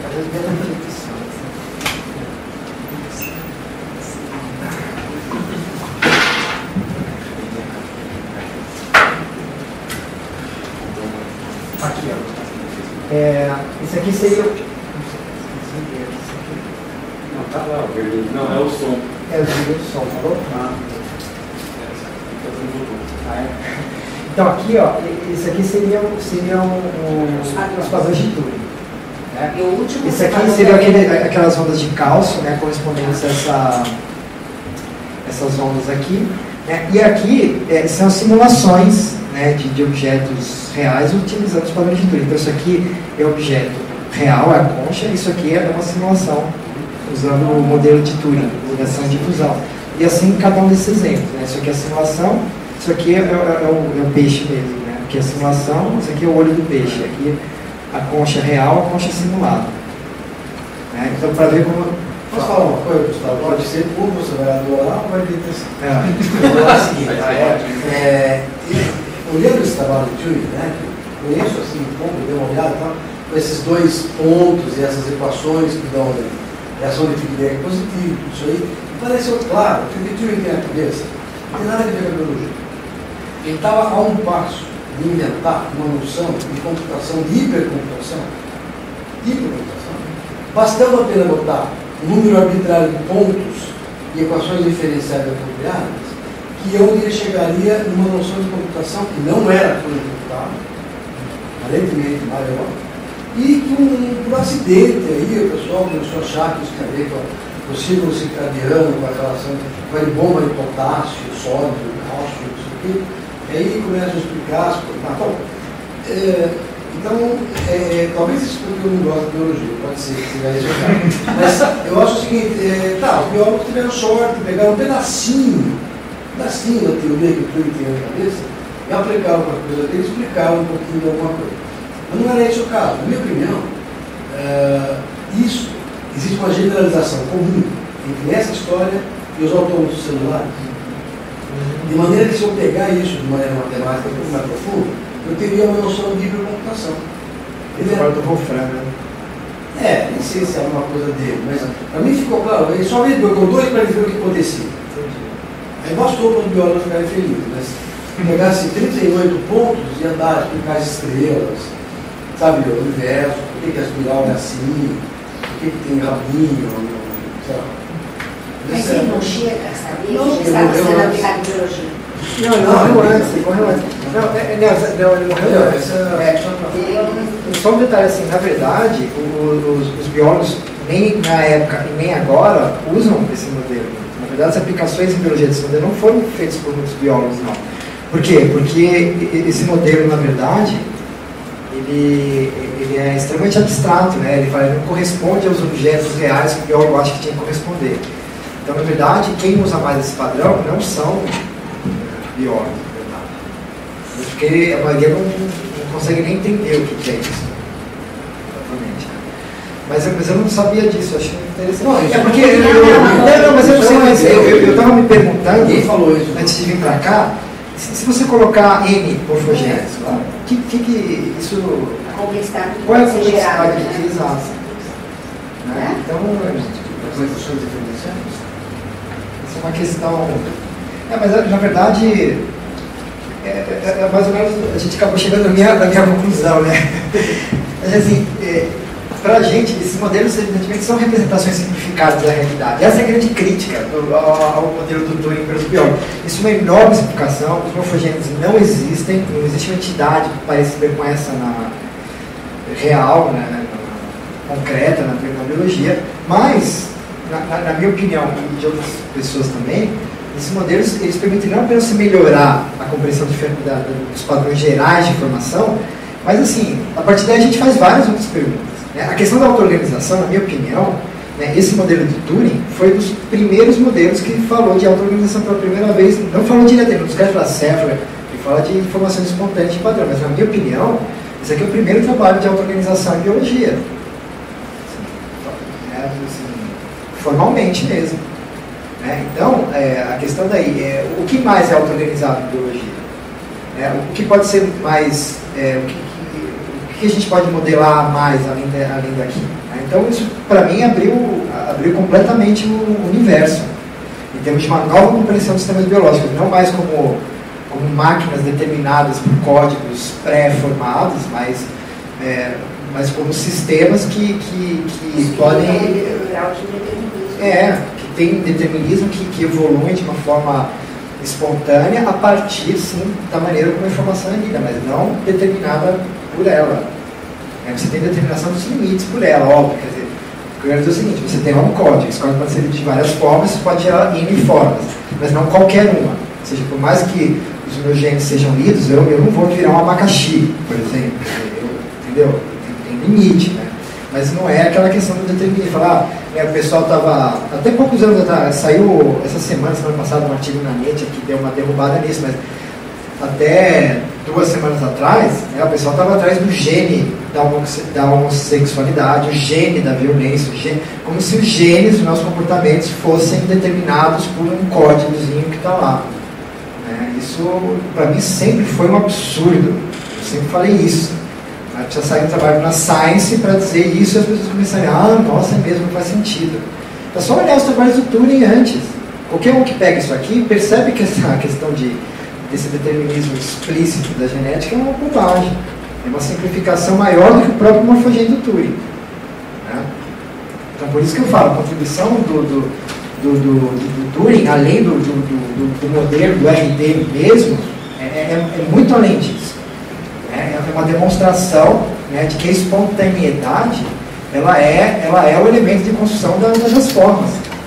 Speaker 2: Aqui, ó. É, esse aqui seria...
Speaker 5: Não, tá lá, o vermelho. Não, é o som.
Speaker 2: É o som, falou?
Speaker 5: Ah.
Speaker 2: Ah, é. Então aqui, ó, esse aqui seriam, seriam os, os padrões de Turing. Né?
Speaker 3: E o último
Speaker 2: Esse aqui seriam aquele, aquelas ondas de cálcio, né, correspondentes a essa, essas ondas aqui. Né? E aqui é, são simulações, né, de, de objetos reais utilizando os padrões de Turing. Então isso aqui é objeto real, é a concha, isso aqui é uma simulação usando o modelo de Turing, ligação e difusão. E assim cada um desses exemplos. Né? Isso aqui é a simulação, isso aqui é, é, é, o, é o peixe mesmo. Né? Aqui é a simulação, isso aqui é o olho do peixe. Aqui a concha real, a concha simulada. Né? Então, para ver como...
Speaker 4: Posso falar uma coisa, Gustavo? Pode ser ou você vai adorar ou vai ter que
Speaker 2: É.
Speaker 4: Eu acho o seguinte, é, olhando esse trabalho do Turing, né, conheço assim um pouco, dei uma olhada, tá, com esses dois pontos e essas equações que dão reação de feedback positivo, isso aí, pareceu claro, o que o Turing tem na cabeça, não tem nada a ver com a biologia. Ele estava a um passo de inventar uma noção de computação, de hipercomputação, hipercomputação, bastava apenas botar um número arbitrário de pontos e equações diferenciais apropriadas, que onde ele chegaria numa noção de computação que não era computável, aparentemente maior, e que um, um acidente aí o pessoal começou a achar que isso tem a ver com a o ciclo circadiano, com a relação com a bomba de potássio, sódio, cálcio, não sei o quê. E aí começam a explicar as coisas. Tá bom. É, então, é, talvez isso porque eu não gosto de biologia, pode ser que seja isso. Mas eu acho o seguinte, é, tá, os biólogos tiveram sorte, pegaram um pedacinho, um pedacinho da teoria que o Turing tinha na cabeça, e aplicaram uma coisa dele, explicaram um pouquinho de alguma coisa. Mas não era esse o caso. Na minha opinião, é, isso, existe uma generalização comum entre essa história e os autônomos celulares. De maneira que se eu pegar isso de maneira matemática um pouco mais profunda, eu teria uma noção de hipercomputação.
Speaker 2: Ele fala do Wolfram, né?
Speaker 4: É, nem sei se é alguma coisa dele, mas para mim ficou claro, ele só me pegou dois para ver o que acontecia. Aí bastou para os biólogos ficarem felizes, mas pegasse trinta e oito pontos e andar, explicar as estrelas, sabe, o universo, por que, que a espiral é assim, por que, que tem rabinho, sei lá.
Speaker 3: Mas ele não chega a saber,
Speaker 4: Não,
Speaker 3: ele estava
Speaker 4: eu- eu-
Speaker 3: sendo aplicado em biologia.
Speaker 2: Não, ele morreu antes, ele morreu antes. Não, é, não, não, ele morreu
Speaker 4: Não,
Speaker 2: antes.
Speaker 4: essa-
Speaker 2: É, só um detalhe assim, na verdade, o- os, os biólogos, nem na época e nem agora, usam esse modelo. Na verdade, as aplicações em biologia desse modelo não foram feitas por muitos biólogos, não. Por quê? Porque esse modelo, na verdade, ele, ele é extremamente abstrato, né? Ele, fala, ele não corresponde aos objetos reais que o biólogo acha que tinha que corresponder. Então, na verdade, quem usa mais esse padrão não são biólogos, na verdade. Porque a maioria não, não consegue nem entender o que, que é isso. Exatamente. Mas eu, mas eu não sabia disso, eu achei interessante.
Speaker 4: Não, isso
Speaker 2: é porque.
Speaker 4: não-
Speaker 2: Eu, eu, não, não, mas eu não sei, mas eu estava me perguntando,
Speaker 4: Ninguém falou isso.
Speaker 2: antes de vir para cá, se, se você colocar N morfogênesis, o que, que, que isso.
Speaker 3: A complexidade que
Speaker 2: Qual é a
Speaker 3: pode ser gerada.
Speaker 2: complexidade
Speaker 3: Né?
Speaker 2: exata? Né? Então,
Speaker 4: As equações diferenciais?
Speaker 2: isso é uma questão. É, mas na verdade, é, é, é mais ou menos, a gente acabou chegando na minha, na minha conclusão, né? Mas assim, é, para a gente, esses modelos evidentemente são representações simplificadas da realidade. Essa é a grande crítica do, ao, ao modelo do Turing pelos biólogos. Isso é uma enorme simplificação, os morfogêneses não existem, não existe uma entidade parecida com essa na real, né, na, concreta, na, na biologia, mas, na, na, na minha opinião, e de outras pessoas também, esses modelos eles permitem não apenas melhorar a compreensão de, da, dos padrões gerais de informação, mas assim, a partir daí a gente faz várias outras perguntas. Né? A questão da auto-organização, na minha opinião, né, esse modelo de Turing foi um dos primeiros modelos que falou de auto-organização pela primeira vez, não falou diretamente, não escreve pela Cephalon, ele fala de informações espontâneas de padrão, mas na minha opinião, esse aqui é o primeiro trabalho de auto-organização em biologia. Assim, é, assim, formalmente mesmo. Né? Então, é, a questão daí é o que mais é auto-organizado em biologia? É, o que pode ser mais... É, o, que, que, o que a gente pode modelar mais além, de, além daqui? Né? Então, isso, para mim, abriu, abriu completamente o universo. Em termos de uma nova compreensão dos sistemas biológicos, não mais como... como máquinas determinadas por códigos pré-formados, mas, é, mas como sistemas que, que, que podem...
Speaker 3: Um grau de determinismo.
Speaker 2: É, que tem determinismo, que, que evoluem de uma forma espontânea a partir, sim, da maneira como a informação é lida, mas não determinada por ela. É, você tem determinação dos limites por ela, óbvio. Quer dizer, o que eu quero dizer é o seguinte, você tem um código, esse código pode ser lido de várias formas, você pode gerar N formas, mas não qualquer uma. Ou seja, por mais que os meus genes sejam lidos, eu, eu não vou virar um abacaxi, por exemplo. Eu, entendeu? Tem, tem limite, né? Mas não é aquela questão do determinismo. Falar, né, o pessoal estava, até poucos anos atrás, saiu essa semana, semana passada, um artigo na Nature que deu uma derrubada nisso, mas até duas semanas atrás, né, o pessoal estava atrás do gene da, homosse da homossexualidade, o gene da violência, o gene, como se os genes dos nossos comportamentos fossem determinados por um códigozinho que está lá. Né? Isso, para mim, sempre foi um absurdo. Eu sempre falei isso. Já saiu um trabalho na Science para dizer isso e as pessoas começarem, ah, nossa, é mesmo, faz sentido. É só olhar os trabalhos do Turing antes. Qualquer um que pega isso aqui percebe que essa questão de, desse determinismo explícito da genética é uma bobagem. É uma simplificação maior do que o próprio morfogênio do Turing. Né? Então, por isso que eu falo, a contribuição do, do, do, do, do Turing, além do, do, do, do modelo, do R D mesmo, é, é, é muito além disso. É uma demonstração, né, de que a espontaneidade ela é, ela é o elemento de construção das, das formas.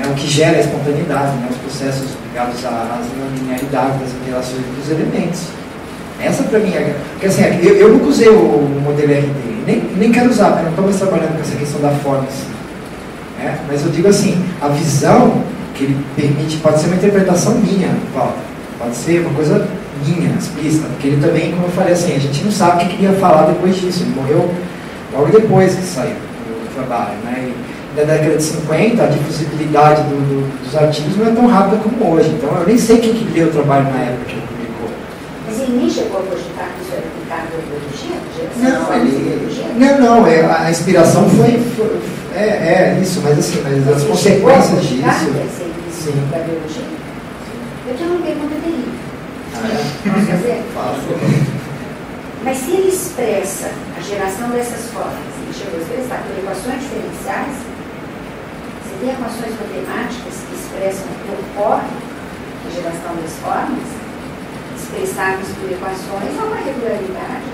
Speaker 2: né, o que gera a espontaneidade, né, os processos ligados às linearidades das interações dos elementos. Essa para mim é. Porque assim, eu, eu nunca usei o, o modelo R D, nem, nem quero usar, porque eu não estou mais trabalhando com essa questão da forma em si. Né? Mas eu digo assim, a visão que ele permite, pode ser uma interpretação minha, Walter, pode ser uma coisa minha, explícita, porque ele também, como eu falei assim, a gente não sabe o que ele ia falar depois disso, ele morreu logo depois que saiu do trabalho. Né? E na década de cinquenta, a difusibilidade do, do, dos artigos não é tão rápida como hoje, então eu nem sei quem que leu o trabalho na época que ele publicou.
Speaker 3: Mas ele nem chegou a cogitar que isso era aplicado à biologia?
Speaker 2: Não, ele, não, não, é, a inspiração foi, foi é, é isso, mas assim, mas as consequências disso.
Speaker 3: Sim. Da biologia? Eu já não tenho conta de livro.
Speaker 2: Ah, é?
Speaker 3: Posso fazer?
Speaker 2: Posso.
Speaker 3: Mas se ele expressa a geração dessas formas, ele chegou a expressar por equações diferenciais, você tem equações matemáticas que expressam o que ocorre na geração das formas, expressadas por equações, há uma regularidade.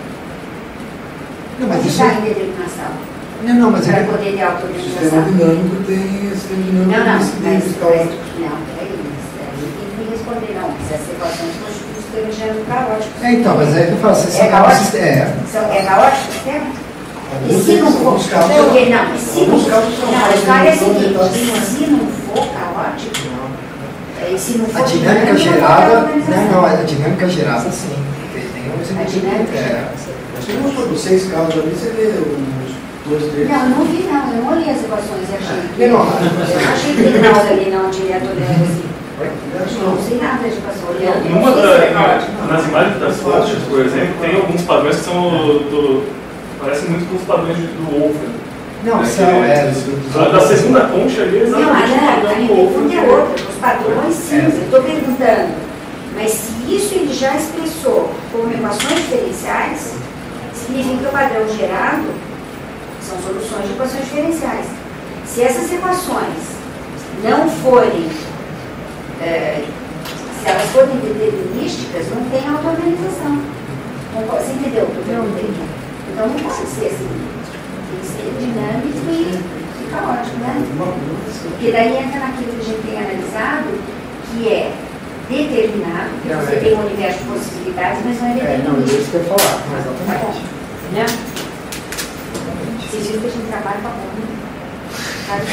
Speaker 2: Não, mas
Speaker 3: Onde
Speaker 2: isso...
Speaker 3: está a indeterminação?
Speaker 2: Não, não, mas
Speaker 3: para
Speaker 2: ele...
Speaker 3: poder ter
Speaker 4: O
Speaker 3: autorganização.
Speaker 4: sistema dinâmico tem sistema dinâmico.
Speaker 3: Não, não,
Speaker 4: desse-
Speaker 3: mas,
Speaker 4: desse
Speaker 3: mas
Speaker 4: caótico.
Speaker 3: não, peraí, mas a gente tem que me responder, não, se as equações constituem o sistema gerando caótico.
Speaker 2: É, então, mas é que eu falo, você
Speaker 3: É
Speaker 2: sabe
Speaker 3: caótico?
Speaker 2: é.
Speaker 3: São- É caótico o sistema? E
Speaker 4: Alguns
Speaker 3: se não
Speaker 4: deles,
Speaker 3: for,
Speaker 4: alguns casos,
Speaker 3: porque não, mas se não
Speaker 4: alguns
Speaker 3: for,
Speaker 4: casos são
Speaker 3: não, a
Speaker 4: mais
Speaker 3: história é a
Speaker 4: evolução
Speaker 3: seguinte,
Speaker 4: detalhes.
Speaker 3: se não for caótico, e se não
Speaker 2: A
Speaker 3: for
Speaker 2: dinâmica
Speaker 3: dinâmico,
Speaker 2: gerada,
Speaker 3: não vai ter
Speaker 2: não, não,
Speaker 3: organização.
Speaker 2: a dinâmica gerada sim, porque tem um
Speaker 3: A dinâmica
Speaker 2: é,
Speaker 4: Nós temos por seis casos ali, você vê uns dois, três.
Speaker 3: Não, eu não vi não, eu não olhei as equações e achei que...
Speaker 2: Não, não.
Speaker 3: Eu não achei que tem nada ali não, direto olhando assim.
Speaker 4: Não,
Speaker 3: Não sei nada de equação olhando.
Speaker 5: Numa
Speaker 3: Não sei se é
Speaker 5: da,
Speaker 3: caótico.
Speaker 5: nas imagens das fontes, por exemplo, tem alguns padrões que são do, do- parecem muito com os padrões do Wolfram.
Speaker 2: não,
Speaker 5: né,
Speaker 2: são,
Speaker 5: que-
Speaker 2: é, dos- dos-
Speaker 5: a da segunda concha ali é
Speaker 3: Não,
Speaker 5: exatamente o
Speaker 3: a
Speaker 5: padrão
Speaker 3: minha
Speaker 5: do Wolfram.
Speaker 3: pergunta é outra. Os padrões, sim,
Speaker 2: É.
Speaker 3: eu estou perguntando. Mas se isso ele já expressou como equações diferenciais, significa que o padrão gerado são soluções de equações diferenciais. Se essas equações não forem, é, se elas forem determinísticas, não tem autoorganização. Não pode- Você entendeu o que eu perguntei? Então não pode ser assim. Tem que ser dinâmico e, e caótico, né? Porque daí entra naquilo que a gente tem analisado, que é determinado, que
Speaker 2: Não,
Speaker 3: você
Speaker 2: é.
Speaker 3: tem um universo de possibilidades, mas não é
Speaker 2: é, não, é
Speaker 3: determinístico.
Speaker 2: isso que eu ia falar,
Speaker 3: Tá bom,
Speaker 2: exatamente.
Speaker 3: né?
Speaker 2: Exatamente.
Speaker 3: Vocês viram que a gente trabalha com a bom, né? Sabe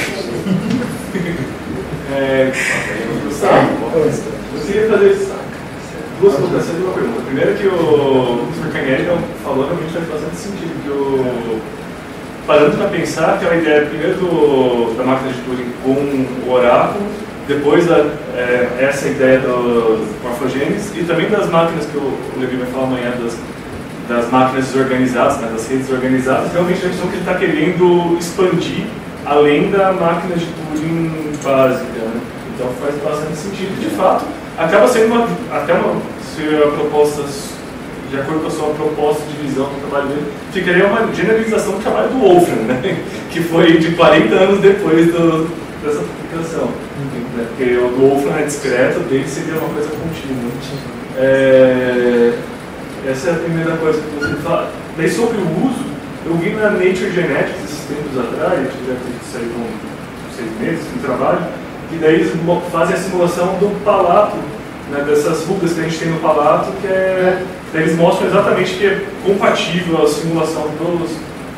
Speaker 3: que
Speaker 5: É, Gustavo, eu queria fazer duas colocações e uma pergunta. Primeiro que o professor Canelli falou realmente faz bastante sentido, que o, parando para pensar aquela ideia primeiro do, da máquina de Turing com o oráculo, depois a, é, essa ideia do morfogênese e também das máquinas que o, o Levi vai falar amanhã, das, das máquinas desorganizadas, né, das redes organizadas, realmente a visão que ele está querendo expandir além da máquina de Turing básica, né? Então faz bastante sentido. De fato, acaba sendo uma, até uma, se a proposta, de acordo com a sua proposta de visão do trabalho dele, ficaria uma generalização do trabalho do Wolfram, né? Que foi de quarenta anos depois do, dessa publicação. Né? Porque o do Wolfram é discreto, dele seria uma coisa contínua. É, essa é a primeira coisa que você fala. Daí sobre o uso, eu vi na Nature Genetics esses tempos atrás, acho que deve ter saído uns seis meses no trabalho, e daí eles mo- fazem a simulação do palato, né, dessas rugas que a gente tem no palato, que é, daí eles mostram exatamente que é compatível a simulação dos,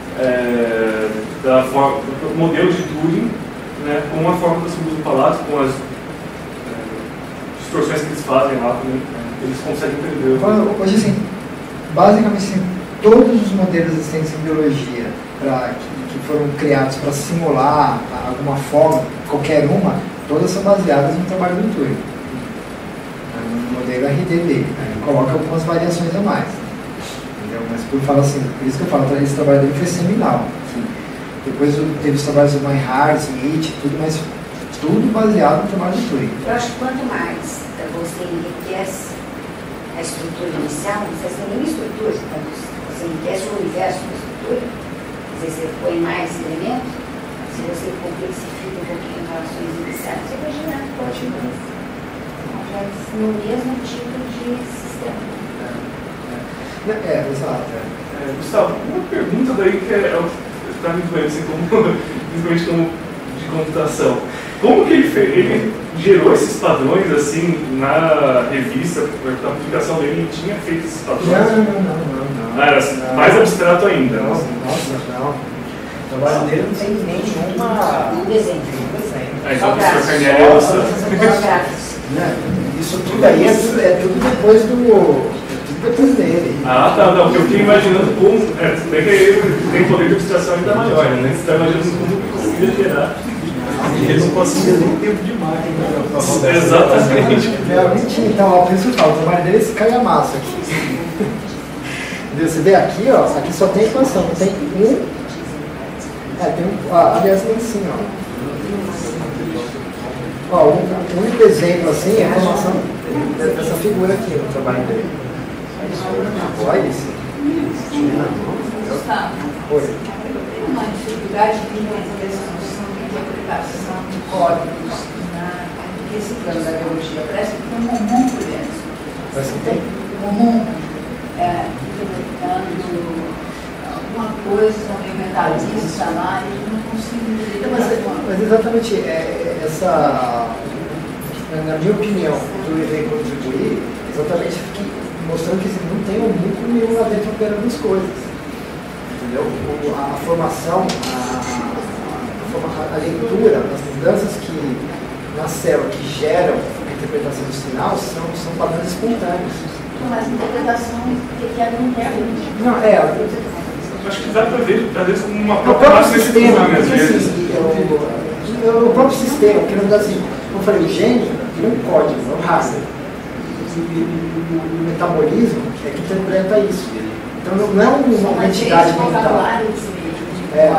Speaker 5: é, da forma, do modelo de Turing, né, com a forma das rugas do palato, com as é, distorções que eles fazem lá, né, eles conseguem entender.
Speaker 2: Então, hoje, assim, basicamente, assim, todos os modelos existentes em biologia pra, que, que foram criados para simular alguma forma, qualquer uma, todas são baseadas no trabalho do Turing, no modelo R D dele. Né? Ele coloca algumas variações a mais. Entendeu? Mas por falar assim, por isso que eu falo, esse trabalho dele foi seminal. Assim. Depois teve os trabalhos do Meinhardt, Smith, tudo, mas tudo baseado no trabalho do Turing.
Speaker 3: eu acho que quanto mais eh, você enriquece a estrutura inicial, não precisa ser nenhuma estrutura, quando você enriquece o universo da estrutura, quer dizer, você põe mais elementos, se você complexifica um pouquinho as relações iniciais, você vai gerar códigos no mesmo tipo de sistema.
Speaker 2: É, exato. É.
Speaker 5: É, Gustavo, uma pergunta daí que é, está me doendo, assim, como, principalmente como de computação. Como que ele fez? Ele gerou esses padrões assim na revista, na publicação dele, ele tinha feito esses padrões?
Speaker 2: Não, não, não, não. não
Speaker 5: Ah, era
Speaker 2: não,
Speaker 5: mais abstrato ainda.
Speaker 2: Não, nossa, não. O trabalho dele não tem nenhuma...
Speaker 3: Um desenho.
Speaker 5: Ah, então o professor Carnieri é bastante.
Speaker 2: Isso tudo aí é tudo, é tudo depois do... É tudo depois dele.
Speaker 5: Ah, tá, não, porque eu fiquei imaginando como. É, tudo bem que ele tem poder de abstração ainda maior, né? Você está imaginando como ele conseguia gerar.
Speaker 6: Ele não conseguia nem tempo de máquina para rodar.
Speaker 5: Exatamente.
Speaker 2: Realmente, então, ó, por isso que eu falo, o trabalho dele é esse cai a massa aqui. Entendeu? Você vê aqui, ó, aqui só tem equação, tem um. É, tem um. Ah, aliás, tem sim, ó. Ó, um, um único exemplo assim é a formação dessa figura aqui no trabalho dele. Olha isso.
Speaker 7: Gustavo,
Speaker 2: Oi.
Speaker 7: tem uma dificuldade de entender essa noção de interpretação de códigos nesse plano da biologia. Parece que tem um homúnculo dentro.
Speaker 2: Parece que tem?
Speaker 7: Um homúnculo é, interpretando alguma coisa meio mentalista lá, e eu não consigo entender.
Speaker 2: Mas, mas exatamente é, essa, na minha opinião, do ele contribuir, exatamente que, mostrando que não tem um núcleo nenhum lá dentro operando as coisas. Entendeu? O, a, a formação, a, a, a leitura, as mudanças que na célula que geram a interpretação do sinal são, são padrões espontâneos.
Speaker 7: Mas a interpretação que é um termo.
Speaker 2: Não, é.
Speaker 5: Acho que dá para ver, às vezes, como uma
Speaker 2: O próprio
Speaker 5: massa de
Speaker 2: sistema,
Speaker 5: tudo, às
Speaker 2: porque,
Speaker 5: vezes.
Speaker 2: assim, o, o, o próprio sistema, que não dá assim, como eu falei, o gene é um código, é um hardware. O metabolismo é que interpreta isso. Então não é uma entidade mental. É.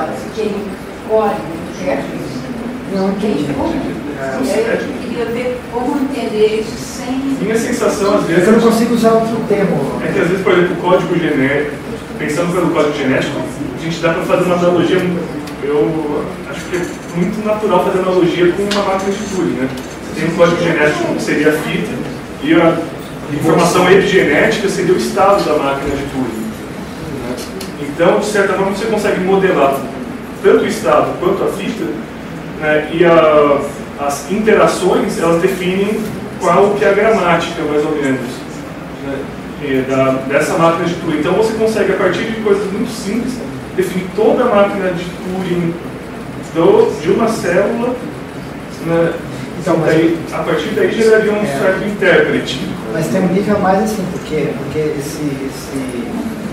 Speaker 2: Não entendi.
Speaker 7: Eu queria ver como entender isso sem.
Speaker 5: Minha sensação, às
Speaker 2: É
Speaker 5: vezes.
Speaker 2: que eu não consigo usar outro termo.
Speaker 5: É que, às vezes, por exemplo, o código genético, pensando pelo código genético, a gente dá para fazer uma analogia. Eu acho que é muito natural fazer analogia com uma máquina de Turing, né? Você tem um código genético que seria a fita, e a informação epigenética seria o estado da máquina de Turing. Né? Então, de certa forma, você consegue modelar tanto o estado quanto a fita, né? E a, as interações, elas definem qual que é a gramática, mais ou menos, né? E da, dessa máquina de Turing. Então, você consegue, a partir de coisas muito simples, definir toda a máquina de Turing do, de uma célula, né? Então, daí, a partir daí geraria um é, certo intérprete.
Speaker 2: Mas tem um nível mais assim, por quê? Porque esse, esse,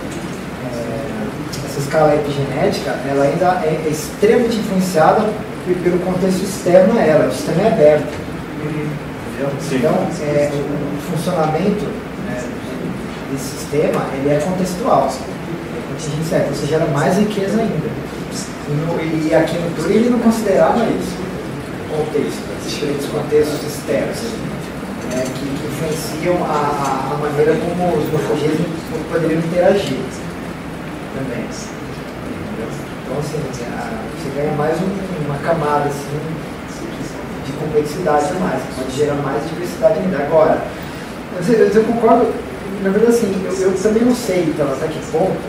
Speaker 2: é, essa escala epigenética, ela ainda é extremamente influenciada pelo contexto externo a ela, o sistema é aberto.
Speaker 5: Uhum.
Speaker 2: Então, é, o funcionamento, né, desse sistema, ele é contextual, é contingência, você gera mais riqueza ainda. E, no, e aqui no Turing ele não considerava isso, contexto, esses diferentes contextos externos, né, que, que influenciam a, a, a maneira como os morfologismos poderiam interagir também. Então, assim, a, você ganha mais um, uma camada assim, de complexidade a mais, pode gerar mais diversidade ainda. Agora, eu, eu, eu concordo, na verdade, assim, eu, eu também não sei então, até que ponto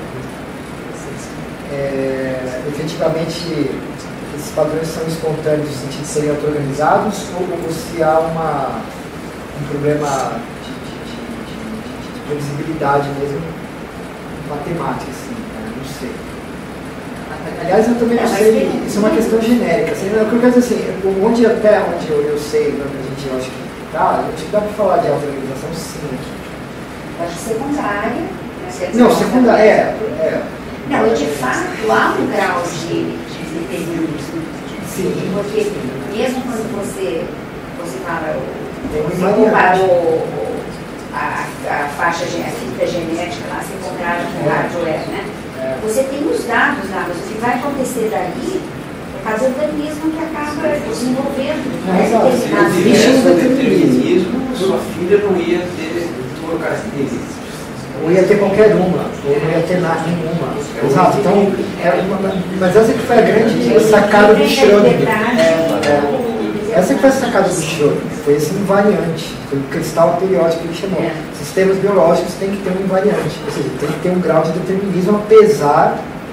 Speaker 2: é, efetivamente esses padrões são espontâneos no sentido de serem auto-organizados ou, ou se há uma, um problema de, de, de, de, de previsibilidade mesmo matemática, assim, né? Não sei. Aliás, eu também não sei, isso é uma questão genérica. Assim, eu quero dizer assim, onde até onde eu, eu sei, né, a gente, eu acho que tá, acho que dá para falar de auto-organização sim aqui.
Speaker 3: Eu acho secundária. Né?
Speaker 2: Não, secundária, é, é.
Speaker 3: Não, e de fato há um grau de, de determinismo.
Speaker 2: Sim.
Speaker 3: Porque mesmo quando você, você fala,
Speaker 2: você
Speaker 3: comparou a, a faixa a fita genética lá, você comparado com o hardware, né? É. Você tem os dados lá, mas o que vai acontecer dali é cada organismo que acaba desenvolvendo.
Speaker 1: Mas, né, se existe um determinismo, sua filha não ia ter tua característica.
Speaker 2: Não ia ter qualquer uma, ou não ia ter nada, nenhuma. Exato, então, é uma, mas essa que foi a grande sacada do Schrödinger. É, essa que foi a sacada do Schrödinger, foi esse invariante, foi o cristal periódico que ele chamou. É. Sistemas biológicos têm que ter um invariante, ou seja, tem que ter um grau de determinismo, apesar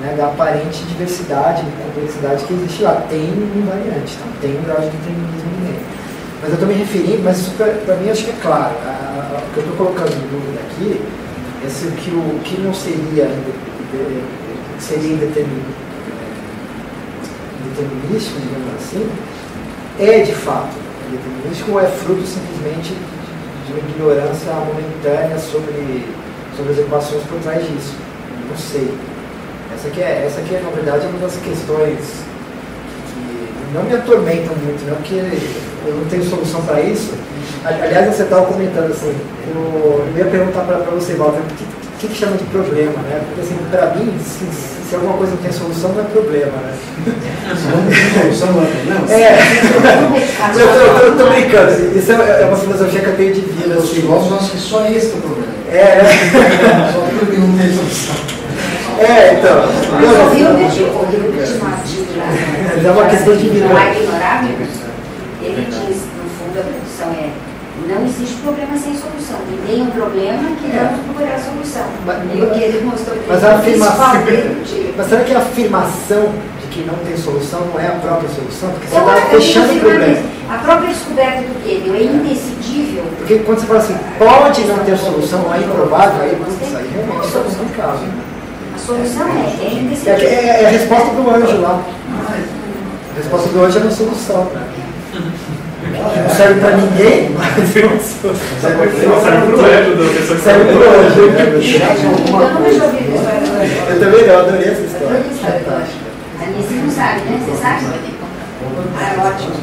Speaker 2: né, da aparente diversidade e complexidade que existe lá. Tem um variante, então tem um grau de determinismo no meio. Mas eu estou me referindo, mas isso para mim acho que é claro. A, a, o que eu estou colocando em dúvida aqui é se o que, o, que não seria, seria indetermin, indeterminístico, digamos assim, é de fato indeterminístico ou é fruto simplesmente de uma ignorância momentânea sobre, sobre as equações por trás disso. Não sei. Essa aqui é, essa aqui é, na verdade, uma das questões que não me atormentam muito, não, porque eu não tenho solução para isso. Aliás, você estava comentando assim, eu, eu ia perguntar para você, Walter, o que, que, que chama de problema, né? Porque assim, para mim, se, se alguma coisa não tem solução, não é problema, né?
Speaker 4: Se não tem solução, não é problema?
Speaker 2: É, eu estou brincando, isso é uma filosofia que eu tenho de vida.
Speaker 4: Os filósofos acham que só esse é o problema.
Speaker 2: É, né?
Speaker 4: Só porque não tem solução.
Speaker 2: É, então.
Speaker 3: Mas ouviu o último artigo lá?
Speaker 2: É uma questão de vida.
Speaker 3: Não é ignorável? Ele diz, no fundo, a tradução é: não existe problema sem solução. E tem um problema que
Speaker 2: É.
Speaker 3: vamos procurar a solução.
Speaker 2: Mas-
Speaker 3: E o que ele mostrou que
Speaker 2: Mas a afirmação.
Speaker 3: principalmente-
Speaker 2: Mas será que a afirmação de que não tem solução não é a própria solução? Porque você
Speaker 3: Eu
Speaker 2: está
Speaker 3: acho que
Speaker 2: fechando o
Speaker 3: ele
Speaker 2: problema.
Speaker 3: afirma isso. A própria descoberta do que é indecidível.
Speaker 2: Porque quando você fala assim, pode não ter solução, não é improvável, aí, putz, aí realmente está complicado.
Speaker 3: A solução é, é
Speaker 2: É,
Speaker 3: indecidível.
Speaker 2: é, é a resposta do anjo lá. A resposta do anjo é uma solução. Não serve para ninguém, mas é uma solução.
Speaker 5: Serve pro ego da pessoa que
Speaker 2: Serve pro anjo.
Speaker 3: Eu nunca já ouvi a história do anjo.
Speaker 2: Eu também não, adorei essa
Speaker 3: Eu
Speaker 2: história.
Speaker 3: adorei a história do anjo. A Nice não sabe, né? Você sabe? Ah, é ótimo.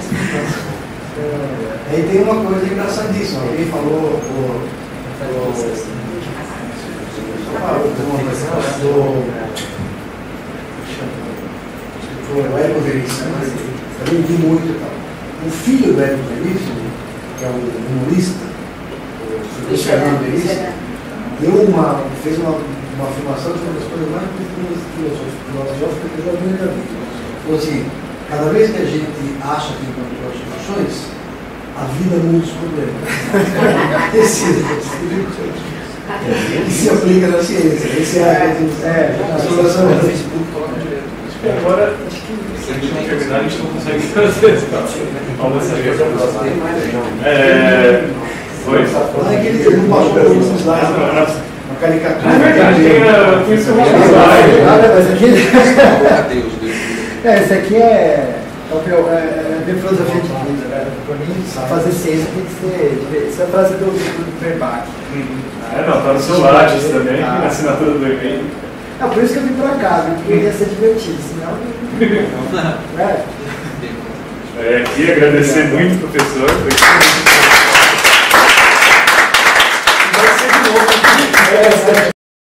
Speaker 4: Aí tem uma coisa engraçadíssima. Alguém falou o. O Érico Veríssimo, eu li muito e tal. O filho do Érico Veríssimo, que é um humorista, o Fernando Veríssimo, deu uma, fez uma, uma afirmação que foi uma das coisas mais filosóficas que eu já vi na minha vida. Falou assim: cada vez que a gente acha que encontrou as soluções, a vida muda os problemas. Esse que se aplica na ciência. Esse é a solução.
Speaker 5: Agora, se a gente não terminar, a gente não consegue fazer. Vamos saber. É. Foi?
Speaker 4: Lá é que ele não passou por alguns slides, uma caricatura.
Speaker 5: É verdade, tem isso no slide.
Speaker 2: Nada, mas aqui. É, esse aqui é. É a minha filosofia de vida, né? Para mim, fazer ciência tem que ser. Isso é a frase do, do Verbach.
Speaker 5: É, não, tá no seu Lattes também, na assinatura do e-mail.
Speaker 2: É por isso que eu vim pra cá, né? Porque ia ser divertido, senão. É.
Speaker 5: É, aqui agradecer muito, professor. Foi...
Speaker 2: Vai ser de novo. É,